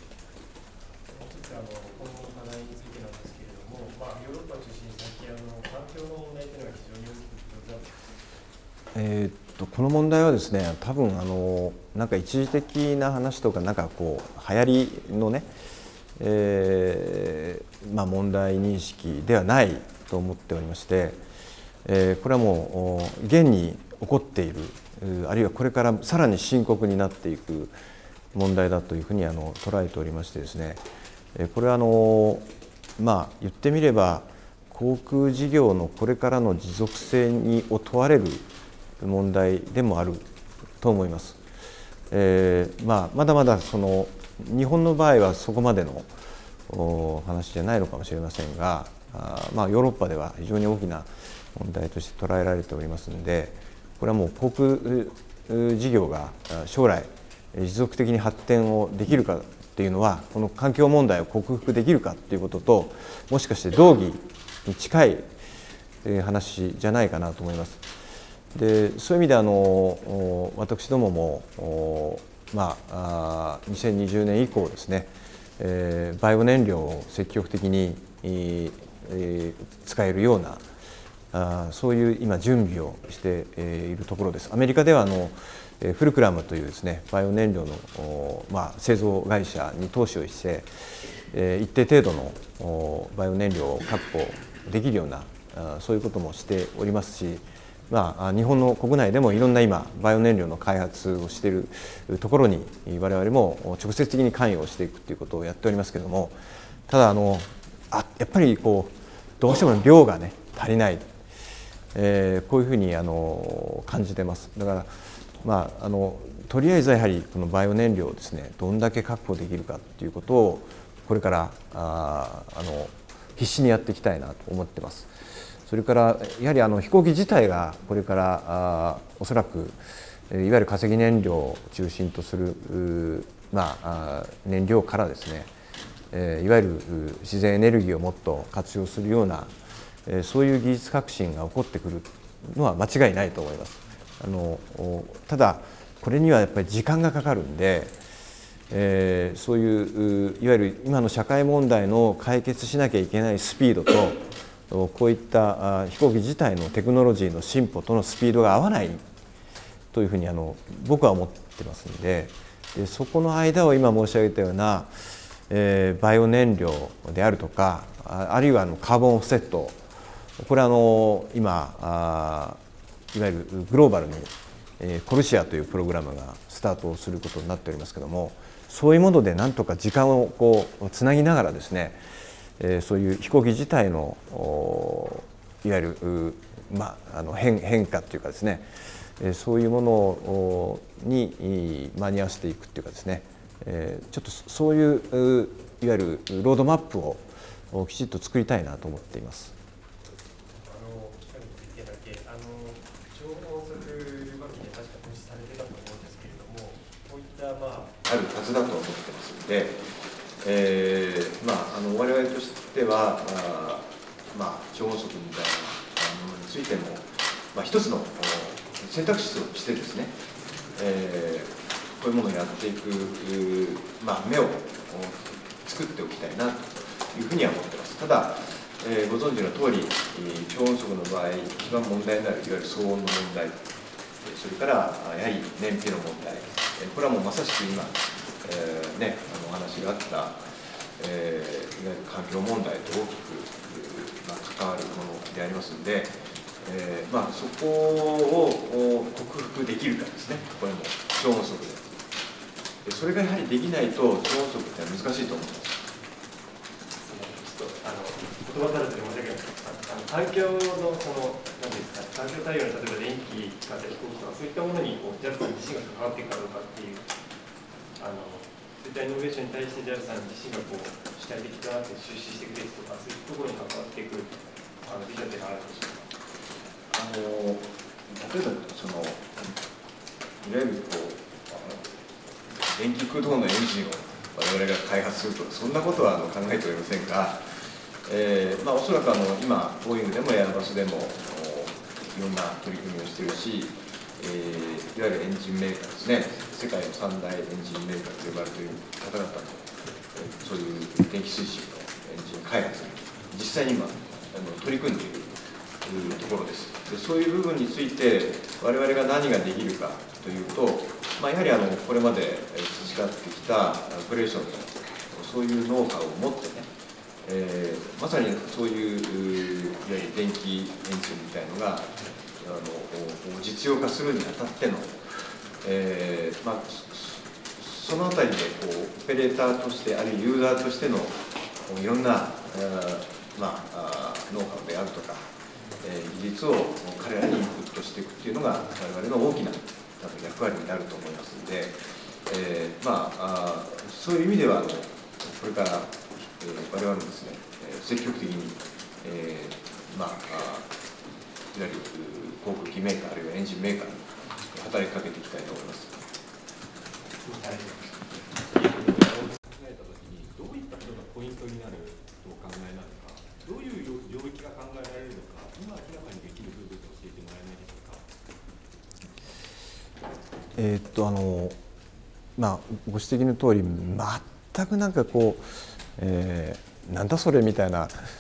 えー、っとこの問題はですね、多分あのなんか一時的な話とかなんかこう流行りのね、えーまあ、問題認識ではないと思っておりまして、えー、これはもう現に起こっている、あるいはこれからさらに深刻になっていく問題だというふうにあの捉えておりましてですね、これはあのまあ言ってみれば航空事業のこれからの持続性にを問われる問題でもあると思います。えーまあ、まだまだその日本の場合はそこまでの話じゃないのかもしれませんが、あまあヨーロッパでは非常に大きな問題として捉えられておりますので、これはもう航空事業が将来持続的に発展をできるかというのは、この環境問題を克服できるかということと、もしかして同義に近い話じゃないかなと思います。でそういう意味であの私どもも、まあ、にせんにじゅうねん以降ですね、えー、バイオ燃料を積極的にえー、使えるようなあそういう今準備をしているところです。アメリカではあのフルクラムというですねバイオ燃料の、まあ、製造会社に投資をして、えー、一定程度のバイオ燃料を確保できるようなあそういうこともしておりますし、まあ、日本の国内でもいろんな今バイオ燃料の開発をしているところに我々も直接的に関与をしていくということをやっておりますけれども、ただあのあやっぱりこうどうしても量がね足りない、えー、こういうふうにあの感じてます。だから、まあ、あのとりあえずはやはりこのバイオ燃料をですねどんだけ確保できるかということをこれからああの必死にやっていきたいなと思ってます。それからやはりあの飛行機自体がこれからあおそらくいわゆる化石燃料を中心とする、まあ、燃料からですねいわゆる自然エネルギーをもっと活用するようなそういう技術革新が起こってくるのは間違いないと思います。あのただこれにはやっぱり時間がかかるんで、えー、そういういわゆる今の社会問題の解決しなきゃいけないスピードとこういった飛行機自体のテクノロジーの進歩とのスピードが合わないというふうにあの僕は思ってますので、でそこの間を今申し上げたような、えー、バイオ燃料であるとかあるいはあのカーボンオフセット、これはあの今あいわゆるグローバルに、えー、コルシアというプログラムがスタートをすることになっておりますけども、そういうものでなんとか時間をこうつなぎながらですね、えー、そういう飛行機自体のいわゆる、まあ、あの 変, 変化というかですね、えー、そういうものに間に合わせていくというかですね、えー、ちょっとそういういわゆるロードマップをきちっと作りたいなと思っています。 あるはずだと思ってますので、えーまあ、あの我々としては、あまあ、超音速みたいなものについても、まあ、一つの選択肢としてですね、えー、こういうものをやっていく、まあ、目を作っておきたいなというふうには思っています。ただ、えー、ご存知の通り、超音速の場合、一番問題になるいわゆる騒音の問題、それからやはり燃費の問題、これはもうまさしく今、えーね、あのお話があった、えー、いわゆる環境問題と大きく、まあ、関わるものでありますので、えーまあ、そこを克服できるかですね、これも超音速で。それがやはりできないと、超音速って難しいと思います。 言葉足らずで申し訳ないです。環境のその何ですか、環境対応に例えば電気使った飛行機とかそういったものにこう ジャル さん自身が関わっていくかどうかっていうあのそういったイノベーションに対して ジャル さん自身がこう主体的だなって出資してくれるとかそういうところに関わっていくあのビジョンってあるんでしょうか。 あの例えばそのいわゆるこう電気駆動のエンジンを我々が開発するとかそんなことはあの考えておりませんが。えーまあ、おそらくあの今、ボーイングでもエアバスでもいろんな取り組みをしているし、えー、いわゆるエンジンメーカーですね、世界の三大エンジンメーカーと呼ばれている方々も、そういう電気推進のエンジン開発に実際に今あの取り組んでいるところです。でそういう部分について、我々が何ができるかというと、まあ、やはりあのこれまで培ってきたオペレーションのそういうノウハウを持ってね、えー、まさにそういういわゆる電気エンジンみたいのがあの実用化するにあたっての、えーまあ、そのあたりでこうオペレーターとしてあるいはユーザーとしてのいろんな、まあ、ノウハウであるとか、えー、技術を彼らにインプットしていくっていうのが我々の大きな役割になると思いますので、えーまあ、そういう意味ではあのこれからえー、我々もですね、積極的に、えーまあ、いわゆる航空機メーカー、あるいはエンジンメーカーに働きかけていきたいと思います。 考えたときに、どういったことがポイントになるとお考えなのか、どういう領域が考えられるのか、今明らかにできる部分を教えてもらえないでしょうか。 えー、っとあのまあ、ご指摘の通り、全くなんかこう、えー、なんだそれみたいな、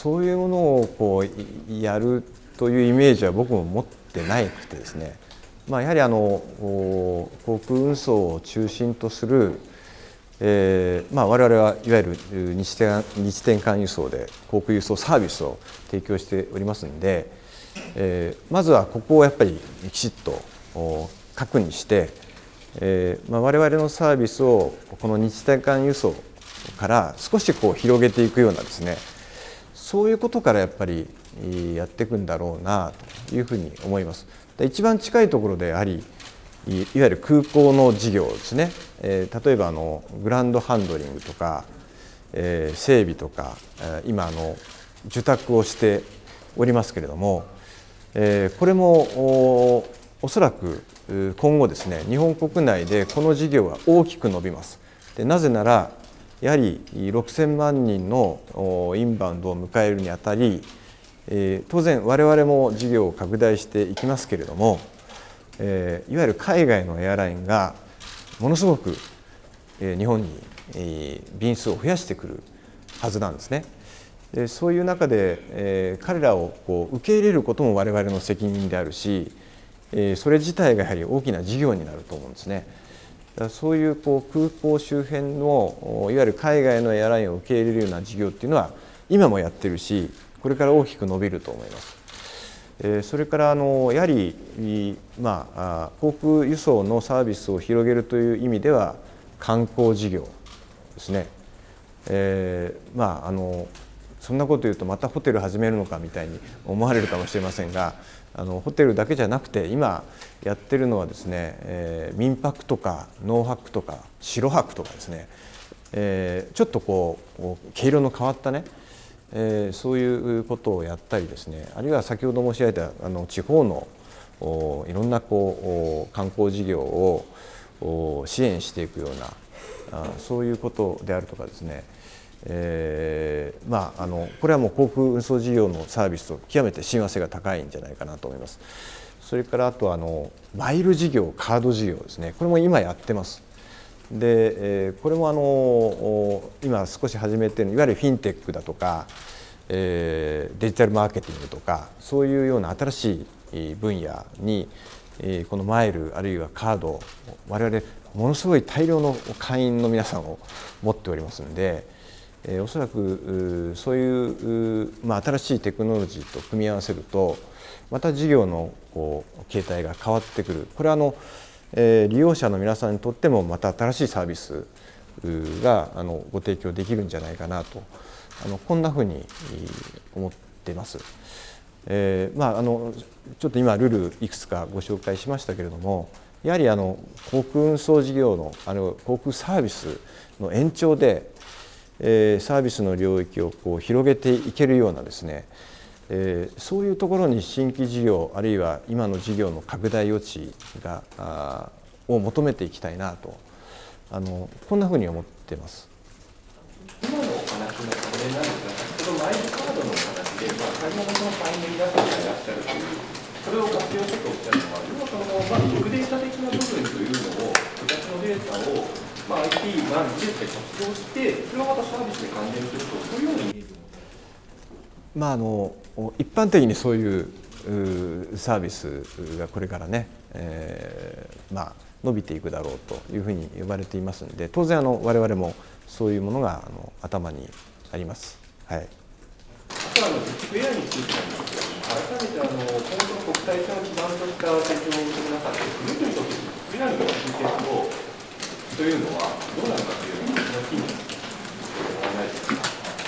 そういうものをこうやるというイメージは僕も持ってなくてですね、まあ、やはりあの航空運送を中心とする、えーまあ、我々はいわゆる日転日転換輸送で航空輸送サービスを提供しておりますので、えー、まずはここをやっぱりきちっと確認して、えーまあ、我々のサービスをこの日転換輸送から少しこう広げていくようなですね、そういうことからやっぱりやっていくんだろうなというふうに思います。一番近いところでやはりいわゆる空港の事業ですね、えー、例えばあのグランドハンドリングとか、えー、整備とか、えー、今あの受託をしておりますけれども、えー、これも お, おそらく今後ですね、日本国内でこの事業は大きく伸びます。でなぜならやはりろくせんまんにんのインバウンドを迎えるにあたり、えー、当然我々も事業を拡大していきますけれども、えー、いわゆる海外のエアラインがものすごく、えー、日本に、えー、便数を増やしてくるはずなんですね。でそういう中で、えー、彼らをこう受け入れることも我々の責任であるし、えー、それ自体がやはり大きな事業になると思うんですね。だからそういうこう空港周辺のいわゆる海外のエアラインを受け入れるような事業っていうのは今もやってるし、これから大きく伸びると思います。それからあのやはり、まあ、航空輸送のサービスを広げるという意味では観光事業ですね。えー、まああのそんなこと言うとまたホテル始めるのかみたいに思われるかもしれませんが、あのホテルだけじゃなくて今やってるのはですね、えー、民泊とか農泊とか城泊とかですね、えー、ちょっとこう毛色の変わったね、えー、そういうことをやったりですね、あるいは先ほど申し上げたあの地方のいろんなこう観光事業を支援していくようなあそういうことであるとかですね、えー、まああのこれはもう航空運送事業のサービスと極めて親和性が高いんじゃないかなと思います。それからあとあのマイル事業、カード事業ですね、これも今やってます。で、えー、これもあの今少し始めているいわゆるフィンテックだとか、えー、デジタルマーケティングとかそういうような新しい分野に、えー、このマイルあるいはカード我々ものすごい大量の会員の皆さんを持っておりますので、えー、おそらくそういう、まあ、新しいテクノロジーと組み合わせるとまた事業のこう形態が変わってくる。これはあの、えー、利用者の皆さんにとってもまた新しいサービスがあのご提供できるんじゃないかなとあのこんなふうに思っています。えーまあ、あのちょっと今ルールいくつかご紹介しましたけれども、やはりあの航空運送事業のあの航空サービスの延長で、えー、サービスの領域をこう広げていけるようなですね、えー、そういうところに新規事業あるいは今の事業の拡大余地があを求めていきたいなとあのこんなふうに思っています。 今のお話の関連なんですが、先ほどマイルカードの話で、まあ、買い物の会員の皆さんがいらっしゃるという、それを活用してとおっしゃるのは、要はその、まあ、ビッグデータ的な部分というのを、顧客のデータを、まあ、アイティー が技術で活用して、それをまたサービスで還元すると、そういうようなイメージを。 まあ、あの一般的にそういうサービスがこれからね、えーまあ、伸びていくだろうというふうに呼ばれていますので、当然あの我々もそういうものがあの頭にあります。はい。 あとあのビッグエアについてなんですけれども、改めてあの今後の国際線を基盤とした提供をする中で、国々にとってビッグエアの位置づけというのはどうなるかというのをそのキーに思わないですか。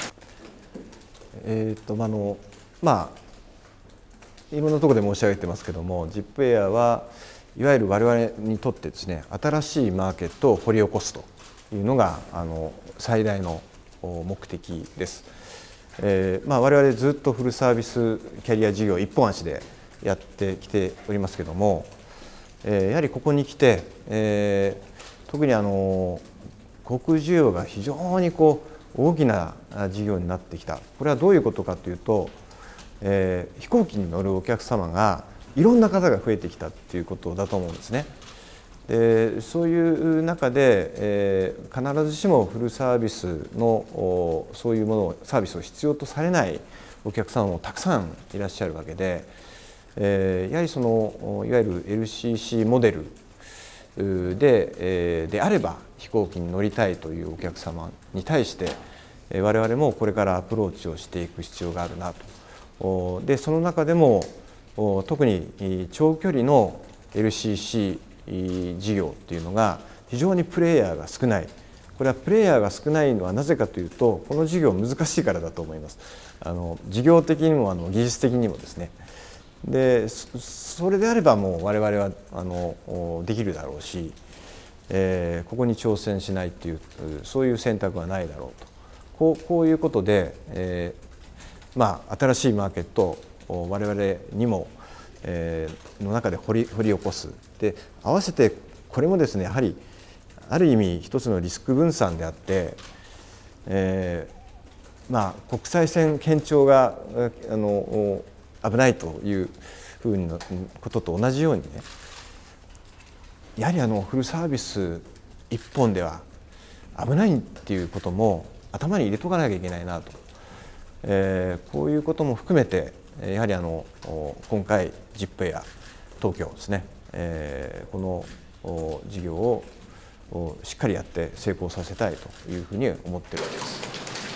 えーとまあのまあいろんなところで申し上げてますけども、ジップエアはいわゆる我々にとってですね、新しいマーケットを掘り起こすというのがあの最大の目的です。えーまあ、我々ずっとフルサービスキャリア事業一本足でやってきておりますけども、えー、やはりここに来て、えー、特にあの航空需要が非常にこう大きな事業になってきた。これはどういうことかというと、えー、飛行機に乗るお客様がいろんな方が増えてきたっていうことだと思うんですね。 でそういう中で、えー、必ずしもフルサービスのそういうものをサービスを必要とされないお客さんもたくさんいらっしゃるわけで、えー、やはりそのいわゆる エルシーシー モデルで、えー、であれば飛行機に乗りたいというお客様に対して、えー、我々もこれからアプローチをしていく必要があるなと。でその中でも特に長距離の エルシーシー事業っていうのが非常にプレイヤーが少ない。これはプレイヤーが少ないのはなぜかというと、この事業難しいからだと思います。あの事業的にもあの技術的にもですね。でそれであればもう我々はあのできるだろうし、えー、ここに挑戦しないっていうそういう選択はないだろうと。こう、こういうことで、えー、まあ新しいマーケットを我々にもえー、の中で掘り、掘り起こす。で合わせてこれもですねやはりある意味一つのリスク分散であって、えー、まあ国際線堅調があの危ないというふうなことと同じようにね、やはりあのフルサービス一本では危ないっていうことも頭に入れとかなきゃいけないなと、えー、こういうことも含めてやはりあの今回 ジップ エア東京ですね、えー、この事業をしっかりやって成功させたいというふうに思っているわけです。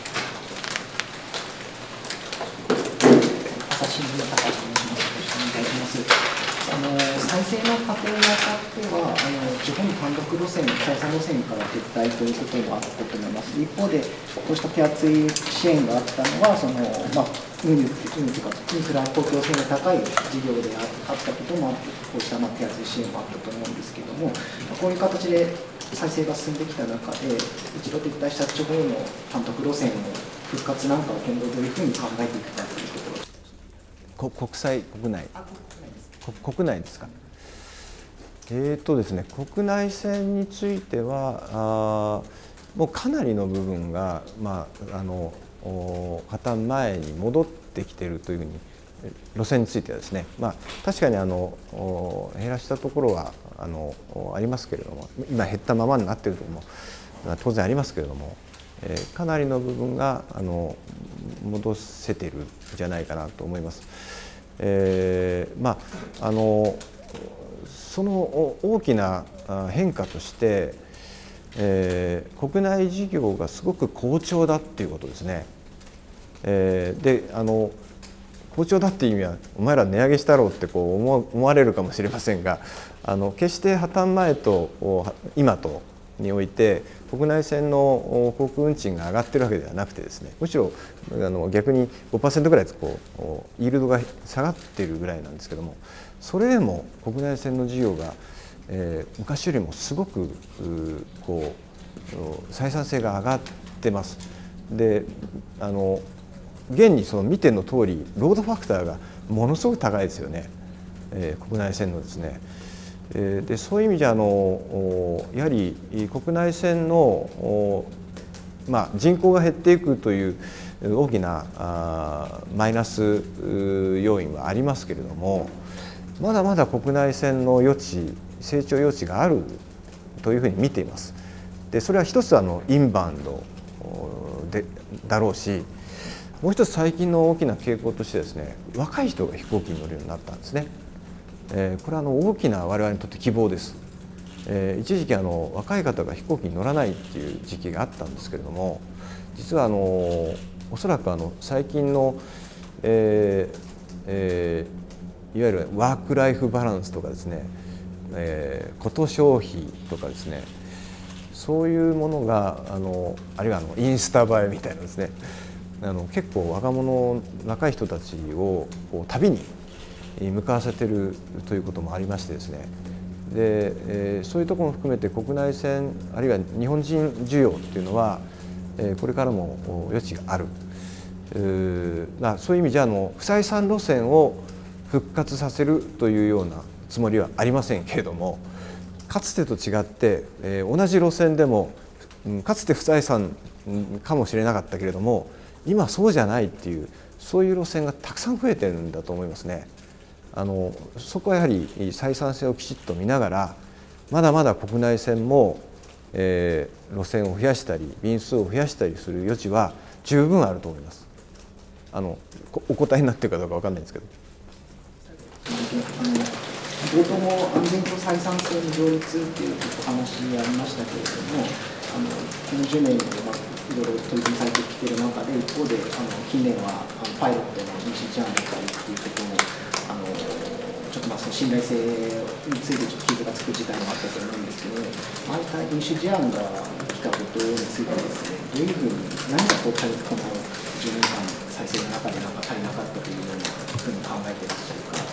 朝日新聞の高橋と申します。よろしくお願いします。あの再生の過程にあたっては、あの地方に単独路線、採算路線から撤退ということもあったと思います。一方で、こうした手厚い支援があったのは、そのまあ、運輸というか、インフラ公共性の高い事業であったこともあって、こうしたまあ手厚い支援もあったと思うんですけれども、こういう形で再生が進んできた中で、一度撤退した地方の単独路線の復活なんかを今後どういうふうに考えていくかというところです。 こ国際、国内。国内ですか。えーとですね、国内線についてはあもうかなりの部分が、まあ、あの破綻前に戻ってきているというふうに路線についてはですね、まあ、確かにあの減らしたところはあのありますけれども、今減ったままになっているところも当然ありますけれども、えー、かなりの部分があの戻せているんじゃないかなと思います。えー、まああのその大きな変化として、えー、国内事業がすごく好調だっていうことですね。えー、であの好調だっていう意味はお前ら値上げしたろうってこう 思, 思われるかもしれませんが、あの決して破綻前と今とにおいて国内線の航空運賃が上がってるわけではなくてですね、むしろあの逆に ごパーセント ぐらいこうイールドが下がっているぐらいなんですけども、それでも国内線の事業が、えー、昔よりもすごくこう採算性が上がってます。であの現にその見ての通りロードファクターがものすごく高いですよね、えー、国内線のですね。でそういう意味じゃあのやはり国内線の、まあ、人口が減っていくという大きなあマイナス要因はありますけれども、まだまだ国内線の余地成長余地があるというふうに見ています。でそれは一つあのインバウンドでだろうし、もう一つ最近の大きな傾向としてですね、若い人が飛行機に乗るようになったんですね。えー、これはあの大きな我々にとって希望です。えー、一時期あの若い方が飛行機に乗らないっていう時期があったんですけれども、実はあのおそらくあの最近の、えーえー、いわゆるワークライフバランスとかですね、えー、こと消費とかですね、そういうものがあのあるいはあのインスタ映えみたいなですね、あの結構若者若い人たちをこう旅に向かわせているということもありましてですね、で、えー、そういうところも含めて国内線あるいは日本人需要っていうのは、えー、これからも余地がある。まあ、そういう意味じゃあの不採算路線を復活させるというようなつもりはありませんけれども、かつてと違って、えー、同じ路線でもかつて不採算かもしれなかったけれども今そうじゃないっていう、そういう路線がたくさん増えてるんだと思いますね。あのそこはやはり採算性をきちっと見ながら、 まだまだ国内線も、えー、路線を増やしたり便数を増やしたりする余地は十分あると思います。あのお答えになってるかどうか分かんないんですけど。 冒頭も安全と採算性の両立っていうお話ありましたけれども、あのこのじゅうねんで、まあ、いろいろ取り組みされてきている中で、一方であの近年はあのパイロットの飲酒事案だったりっていうこともあのちょっとまあその信頼性についてちょっと傷がつく事態もあったと思うんですけど、ああいった飲酒事案が来たことについてですね、どういうふうに何がこう今回のじゅうねんかん再生の中でなんか足りなかったというようなふうに考えていらっしゃるか。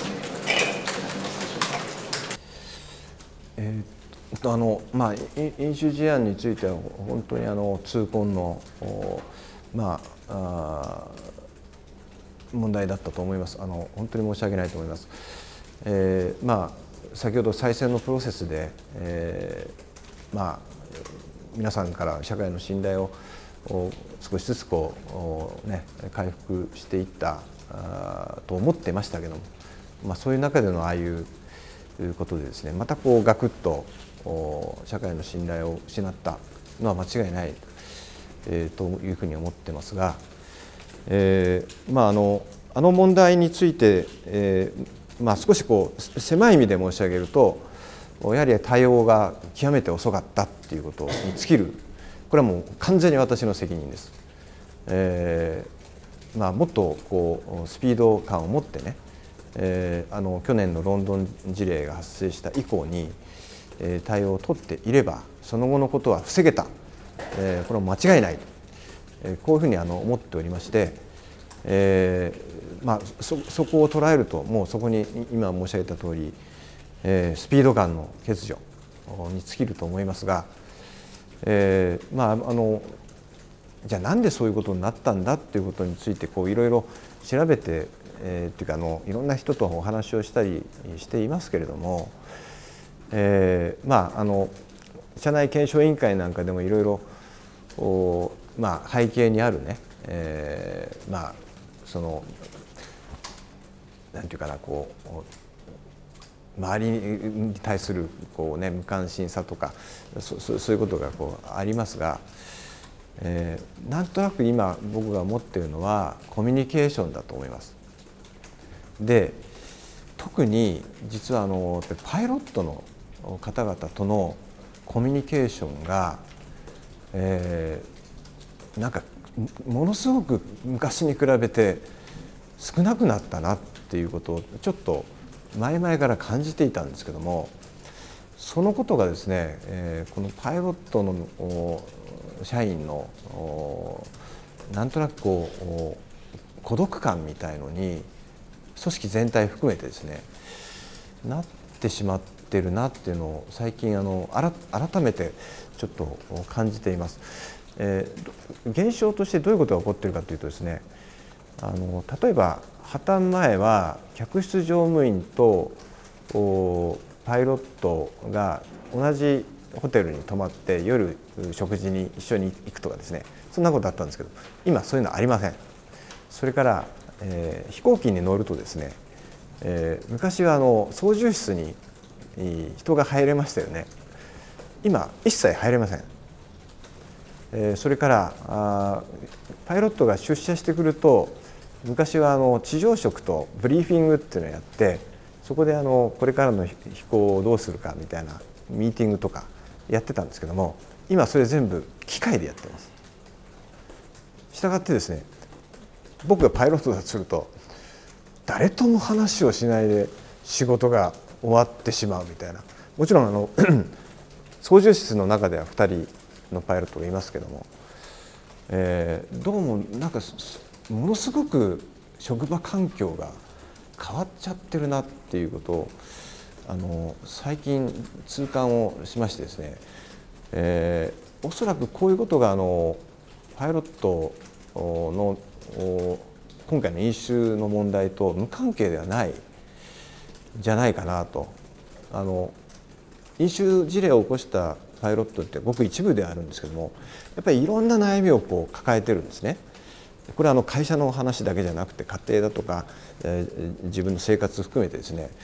えー、とあのまあ、飲酒事案については本当にあの痛恨の、まあ、あ問題だったと思います。あの本当に申し訳ないと思います。えーまあ、先ほど再選のプロセスで、えーまあ、皆さんから社会の信頼を少しずつこう、ね、回復していったと思ってましたけども、まあ、そういう中でのああいうということでですね、またこうガクッと社会の信頼を失ったのは間違いない、えー、というふうに思ってますが、えーまあ、あのあの問題について、えーまあ、少しこう狭い意味で申し上げると、やはり対応が極めて遅かったっていうことに尽きる、これはもう完全に私の責任です。えーまあ、もっとこうスピード感を持ってね、えー、あの去年のロンドン事例が発生した以降に、えー、対応を取っていればその後のことは防げた、えー、これは間違いない、えー、こういうふうにあの思っておりまして、えーまあ、そ, そこを捉えるともうそこに今申し上げた通り、えー、スピード感の欠如に尽きると思いますが、えーまあ、あのじゃあなんでそういうことになったんだっていうことについてこういろいろ調べてえー、っていうかあのいろんな人とお話をしたりしていますけれども、えー、まああの社内検証委員会なんかでもいろいろまあ背景にあるね、えー、まあそのなんていうかなこう周りに対するこうね無関心さとか そ, そういうことがこうありますが、えー、なんとなく今僕が思っているのはコミュニケーションだと思います。で特に実はあのパイロットの方々とのコミュニケーションが、えー、なんかものすごく昔に比べて少なくなったなっていうことをちょっと前々から感じていたんですけども、そのことがですね、えー、このパイロットの社員のなんとなくこう孤独感みたいのに組織全体含めてですねなってしまってるなっていうのを最近あの改めてちょっと感じています。えー、現象としてどういうことが起こっているかというとですね、あの例えば破綻前は客室乗務員とパイロットが同じホテルに泊まって夜食事に一緒に行くとかですね、そんなことあったんですけど今そういうのありません。それからえー、飛行機に乗るとですね、えー、昔はあの操縦室に人が入れましたよね。今一切入れません。えー、それからあパイロットが出社してくると昔はあの地上職とブリーフィングっていうのをやって、そこであのこれからの飛行をどうするかみたいなミーティングとかやってたんですけども、今それ全部機械でやってます。したがってですね、僕がパイロットだとすると誰とも話をしないで仕事が終わってしまうみたいな、もちろんあの操縦室の中ではふたりのパイロットがいますけども、えー、どうもなんかものすごく職場環境が変わっちゃってるなっていうことをあの最近痛感をしましてですね、えー、おそらくこういうことがあのパイロットの今回の飲酒の問題と無関係ではないじゃないかなと。あの飲酒事例を起こしたパイロットってごく一部ではあるんですけども、やっぱりいろんな悩みをこう抱えてるんですね。これはあの会社の話だけじゃなくて家庭だとか、えー、自分の生活含めてですね、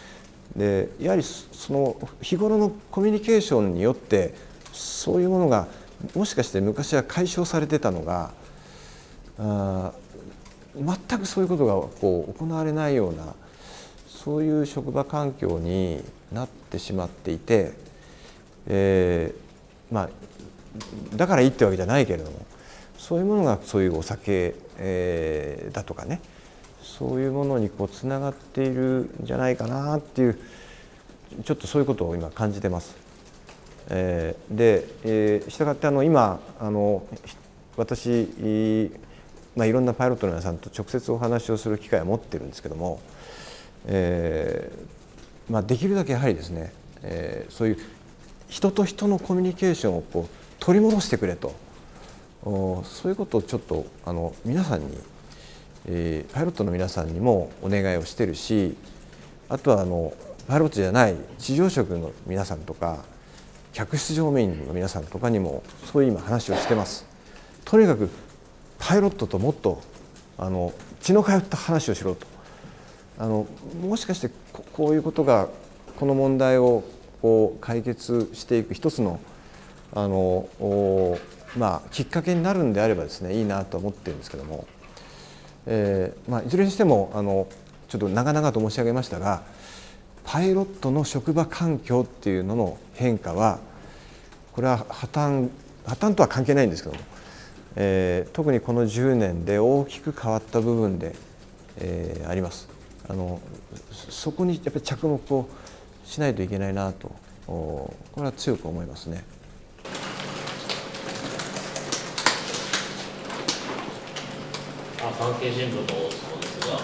でやはりその日頃のコミュニケーションによってそういうものがもしかして昔は解消されてたのがあ全くそういうことがこう行われないようなそういう職場環境になってしまっていて、えー、まあだからいいってわけじゃないけれどもそういうものがそういうお酒、えー、だとかねそういうものにこうつながっているんじゃないかなっていうちょっとそういうことを今感じてます。えー、で、えー、したがってあの今あの私、まあ、いろんなパイロットの皆さんと直接お話をする機会を持ってるんですけども、えーまあ、できるだけやはりですね、えー、そういう人と人のコミュニケーションをこう取り戻してくれとそういうことをちょっとあの皆さんに、えー、パイロットの皆さんにもお願いをしてるしあとはあのパイロットじゃない地上職の皆さんとか客室乗務員の皆さんとかにもそういう今話をしてます。とにかくパイロットともっとあの血の通った話をしろとあのもしかしてここういうことがこの問題をこう解決していく一つのあのまあ、きっかけになるんであればですねいいなと思ってるんですけども、えーまあ、いずれにしてもあのちょっと長々と申し上げましたがパイロットの職場環境っていうのの変化はこれは破綻破綻とは関係ないんですけども、えー、特にこのじゅうねんで大きく変わった部分で、えー、あります。あのそこにやっぱり着目をしないといけないなとこれは強く思いますね。 関係人物の質問ですが、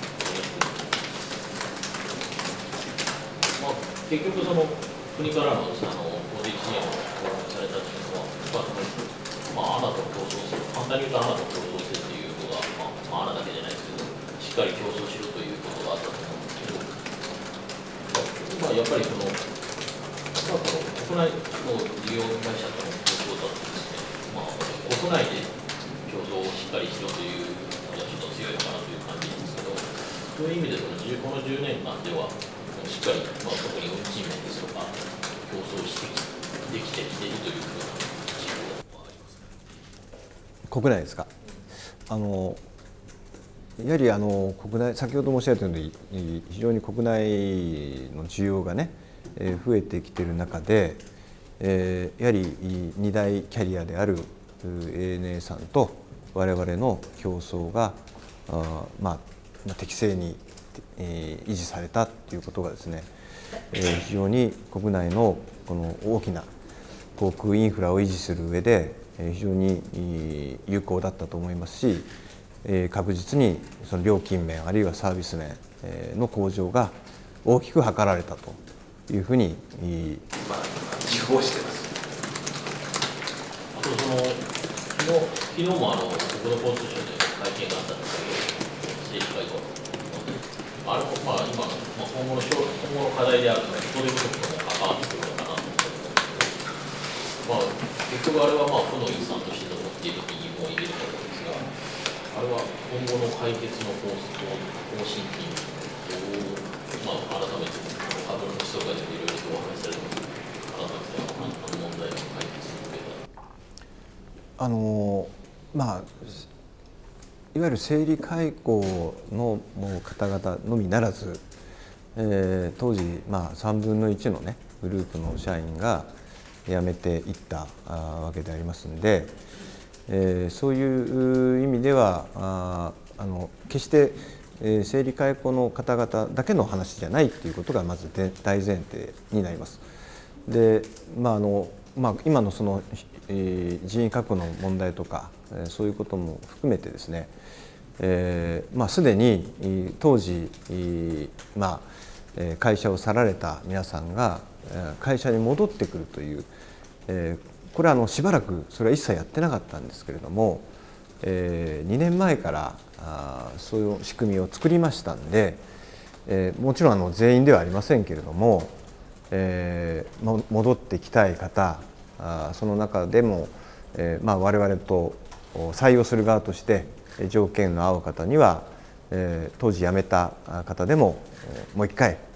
まあ、結局その国からのあの法的支援をされたというのは、まあ、アナと競争する、簡単に言うとアナと競争するというのが、まあ、アナだけじゃないですけど、しっかり競争しろということがあったと思うんですけど、まあ、やっぱりその、まあ、この国内の事業会社との競争だとですね、まあ、国内で競争をしっかりしろという強いかなという感じですけど、そういう意味でこのじゅうねんかんではしっかり、まあ、特に運賃面ですとか競争してできてきているというふうな事情はありますか。 国内ですか。あのやはりあの国内先ほど申し上げたように非常に国内の需要がね増えてきている中で、えー、やはりに大キャリアである エーエヌエー さんと我々の競争があまあ、適正に、えー、維持されたということがですね、えー、非常に国内のこの大きな航空インフラを維持する上で、えー、非常に有効だったと思いますし、えー、確実にその料金面あるいはサービス面の向上が大きく図られたというふうに、 まあ、自負をしています。 あとその昨日、昨日もあの国土交通省で会見があったんですけど、政治会合あれもまあ今の、まあ、今後の今後の課題である人手不足とも関わってくるのかなと思ってまあ結局あれはまあ負の遺産として残っているという疑問を入れると思うんですが、あれは今後の解決の方方針にどう、まあ、改めて株の基礎がでいろいろとお話しされても改めてあの問題の解決に向けた。 あのまあいわゆる整理解雇の方々のみならず、えー、当時、まあ、さんぶんのいちの、ね、グループの社員が辞めていったわけでありますので、えー、そういう意味ではああの決して、えー、整理解雇の方々だけの話じゃないということがまず大前提になります。でまああのまあ、今のその、えー、人員確保の問題とか、えー、そういうことも含めてですね、えーまあ、すでに当時、まあ、会社を去られた皆さんが会社に戻ってくるという、えー、これはあのしばらくそれは一切やってなかったんですけれども、えー、にねんまえからあそういう仕組みを作りましたんで、えー、もちろんあの全員ではありませんけれども、えー、戻ってきたい方あその中でも、えーまあ、我々と採用する側として条件の合う方には、えー、当時辞めた方でももう一回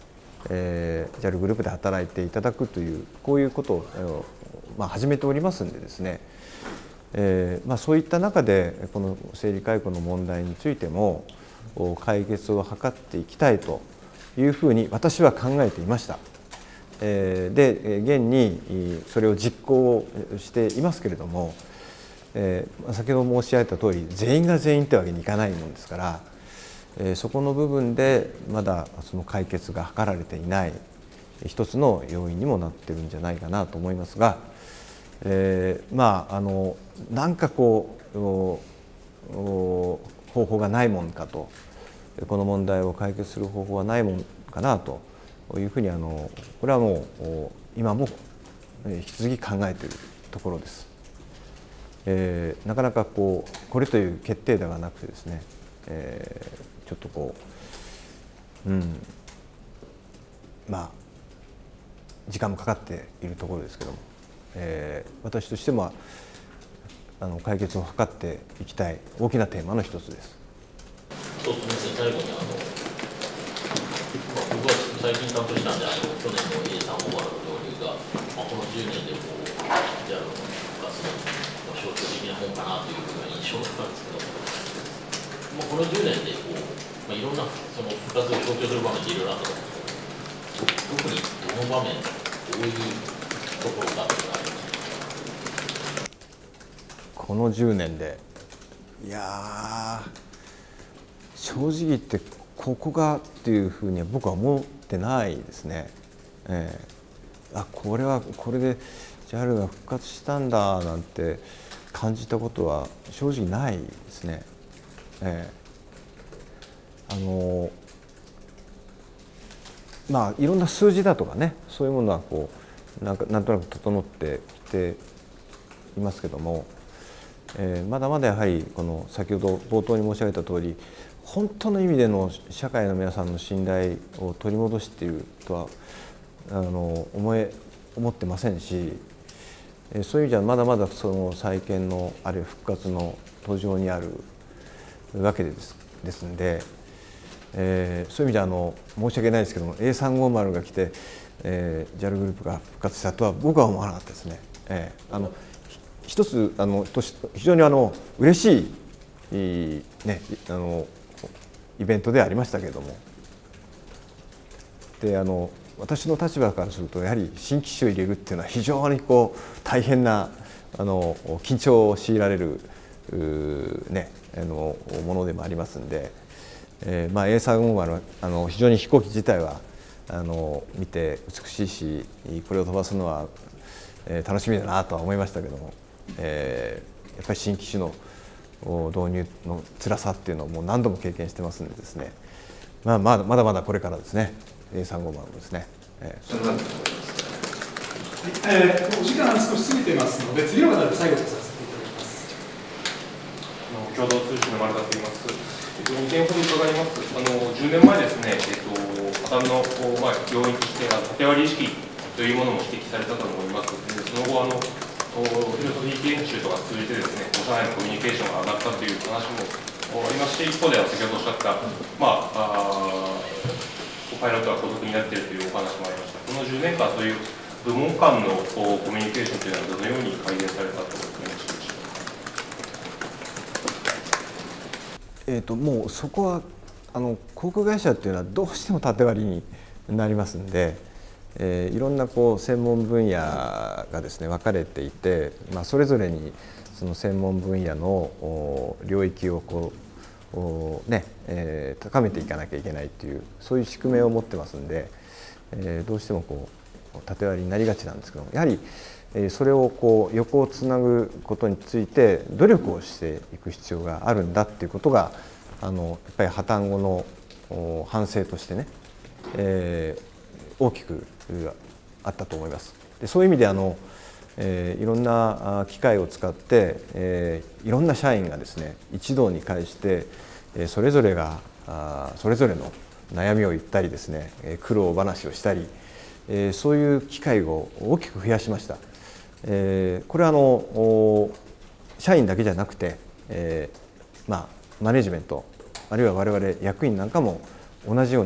えー、ジャル グループで働いていただくというこういうことを、まあ、始めておりますんでですね、えーまあ、そういった中でこの生理解雇の問題についても解決を図っていきたいというふうに私は考えていました。えー、で現にそれを実行していますけれども、えー、先ほど申し上げた通り全員が全員ってわけにいかないものですから、えー、そこの部分でまだその解決が図られていない一つの要因にもなってるんじゃないかなと思いますが、えー、まああのなんかこう方法がないもんかと、この問題を解決する方法はないもんかなというふうにあのこれはもう今も引き続き考えているところです。えー、なかなかこうこれという決定ではなくてですね、えー、ちょっとこう、うん、まあ時間もかかっているところですけども、えー、私としてもあの解決を図っていきたい大きなテーマの一つです。 そうですね、最後にあの、まあ、僕は最近担当したんで、あの去年の エーさんオーバーの導入が、まあ、このじゅうねんでこうジャルの復活の象徴的なもんかなというふうな印象があったんですけど、まあ、このじゅうねんでこう、まあ、いろんなその復活を象徴する場面っていろいろあったと思うんですけど、特にどの場面、どういうところがあるかありますか。 このじゅうねんで、いや正直言ってここがっていうふうには僕は思ってないですね。えー、あこれはこれで ジャル が復活したんだなんて感じたことは正直ないですね。えー、あのまあいろんな数字だとかね、そういうものはこうなんかなんとなく整ってきていますけども、えー、まだまだやはりこの先ほど冒頭に申し上げた通り、本当の意味での社会の皆さんの信頼を取り戻しているとはあの思え思ってませんし、そういう意味ではまだまだその再建のあるいは復活の途上にあるわけですですんで、えー、そういう意味ではあの申し訳ないですけども エーさんごーまる が来て、えー、ジャル グループが復活したとは僕は思わなかったですね。えー、あの一つあの非常にあの嬉しい、ね、あのイベントでありましたけれども、であの私の立場からするとやはり新機種を入れるっていうのは非常にこう大変なあの緊張を強いられるねあのものでもありますんで、えー、まあ エーさんごーまる はあの非常に飛行機自体はあの見て美しいし、これを飛ばすのは、えー、楽しみだなとは思いましたけども、えー、やっぱり新機種の導入の辛さっていうのをもう何度も経験してますんでですね、まあ、まだまだまだこれからですね エーさんごーまる ですね。えー、 はい、えー、お時間少し過ぎてますので次の方で最後とさせていただきます。 共同通信の丸田と言います。えっと、にてんほど伺います。あのじゅうねんまえですね、えっと、破綻の、まあ、要因として縦割り意識というものも指摘されたと思います。でその後あのフィロソフィー研修とか通じてですね、社内のコミュニケーションが上がったという話もありますし、一方では先ほどおっしゃった、まあ、あパイロットが孤独になっているというお話もありました。このじゅうねんかん、そういう部門間のコミュニケーションというのはどのように改善されたと思いますか。 えーと、もうそこはあの航空会社っていうのはどうしても縦割りになりますんで、えー、いろんなこう専門分野がですね分かれていて、まあ、それぞれにその専門分野の領域をこうね、えー、高めていかなきゃいけないっていうそういう宿命を持ってますんで、えー、どうしてもこう縦割りになりがちなんですけども、やはりそれをこう横をつなぐことについて努力をしていく必要があるんだっていうことがあのやっぱり破綻後の反省としてね、えー、大きくあったと思います。でそういう意味であの、えー、いろんな機械を使って、えー、いろんな社員がですね一堂に会して、えー、それぞれがあそれぞれの悩みを言ったりですね苦労話をしたり、えー、そういう機会を大きく増やしました。えー、これはあの社員だけじゃなくて、えーまあ、マネジメントあるいは我々役員なんかも同じような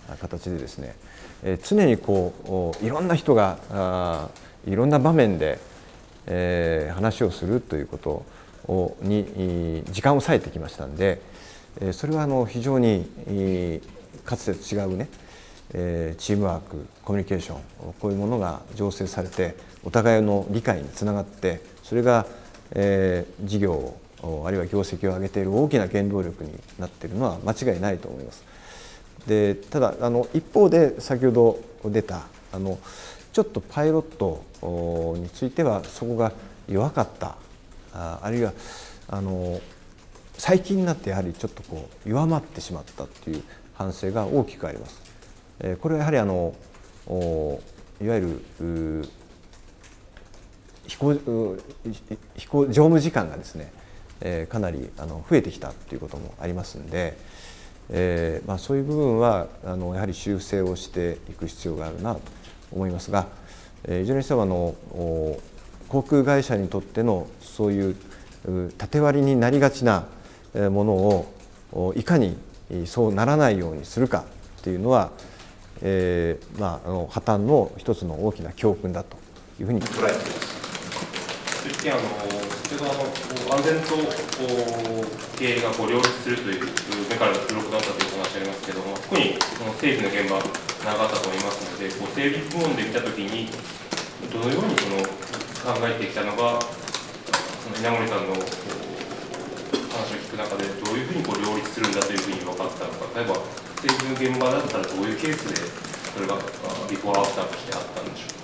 形でですね、え常にこういろんな人があいろんな場面で、えー、話をするということをに時間を割いてきましたんで、それはあの非常にかつてと違うねチームワーク、コミュニケーション、こういうものが醸成されてお互いの理解につながって、それが、えー、事業をあるいは業績を上げている大きな原動力になっているのは間違いないと思います。でただあの一方で先ほど出たあのちょっとパイロットについてはそこが弱かった、あ, あるいはあの最近になってやはりちょっとこう弱まってしまったという反省が大きくあります。これはやはりあのいわゆる飛行飛行乗務時間がですねかなりあの増えてきたということもありますので、えーまあ、そういう部分はあのやはり修正をしていく必要があるなと思いますが、いずれにしてもあの航空会社にとってのそういう縦割りになりがちなものをいかにそうならないようにするかというのは、えーまあ、あの破綻の一つの大きな教訓だというふうに捉えています。 そしてあの先ほどあの安全と経営がこう両立するという目からの記録だったというお話ありますけれども、特にその整備の現場長かったと思いますので、こう整備部門で見たときにどのようにその考えてきたのが、その稲森さんの話を聞く中でどういうふうにこう両立するんだというふうに分かったのか、例えば整備の現場だったらどういうケースでそれがビフォーアフターとしてあったんでしょうか。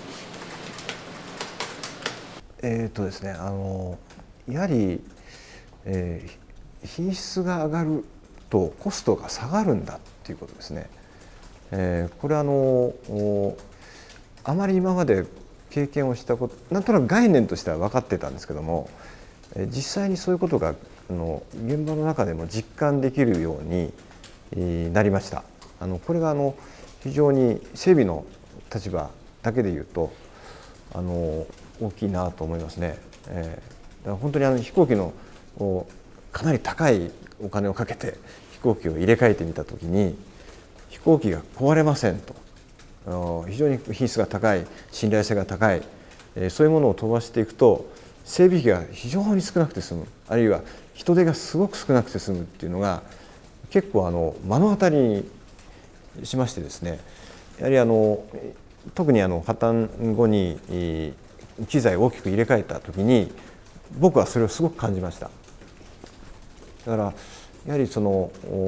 えーとですね、あのやはり、えー、品質が上がるとコストが下がるんだということですね。えー、これはあのあまり今まで経験をしたこと、なんとなく概念としては分かってたんですけども、実際にそういうことがあの現場の中でも実感できるようになりました。あのこれがあの非常に整備の立場だけでいうとあの大きいなと思いますね。えー、だから本当にあの飛行機のかなり高いお金をかけて飛行機を入れ替えてみたときに飛行機が壊れませんと、非常に品質が高い、信頼性が高い、えー、そういうものを飛ばしていくと整備費が非常に少なくて済む、あるいは人手がすごく少なくて済むっていうのが結構あの目の当たりにしましてですね、やはりあの特にあの破綻後に機材を大きく入れ替えたときに僕はそれをすごく感じました。だからやはりその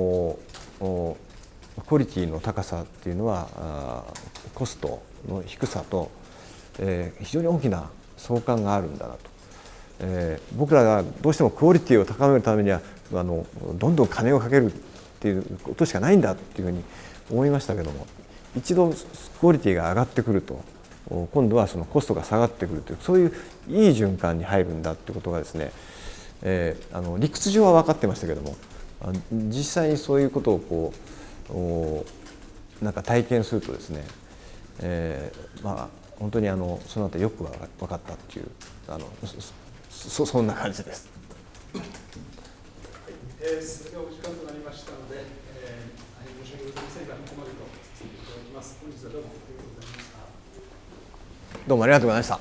クオリティの高さっていうのはコストの低さと、えー、非常に大きな相関があるんだなと、えー、僕らがどうしてもクオリティを高めるためにはあのどんどん金をかけるっていうことしかないんだっていうふうに思いましたけども、一度クオリティが上がってくると今度はそのコストが下がってくるという、そういういい循環に入るんだっていうことがですね、えー、あの理屈上は分かってましたけども、実際にそういうことをこうなんか体験するとですね、えー、まあ本当にあのそのあたりよく分かったっていうあの そ, そんな感じです。 えー、それではお時間となりましたので、えー、大変申し訳ございませんがここまでとさせていただきます。本日はどうもありがとうございました。 どうもありがとうございました。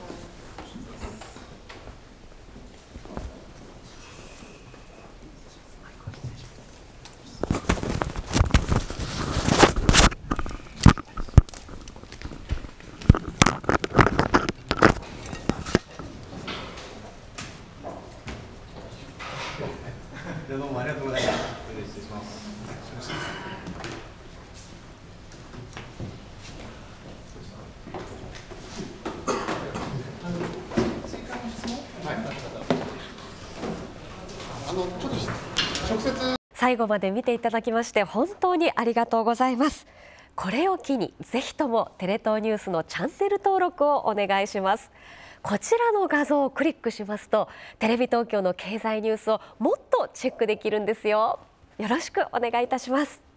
どうもありがとうございました。失礼します。 最後まで見ていただきまして本当にありがとうございます。これを機にぜひともテレ東ニュースのチャンネル登録をお願いします。こちらの画像をクリックしますとテレビ東京の経済ニュースをもっとチェックできるんですよ。よろしくお願いいたします。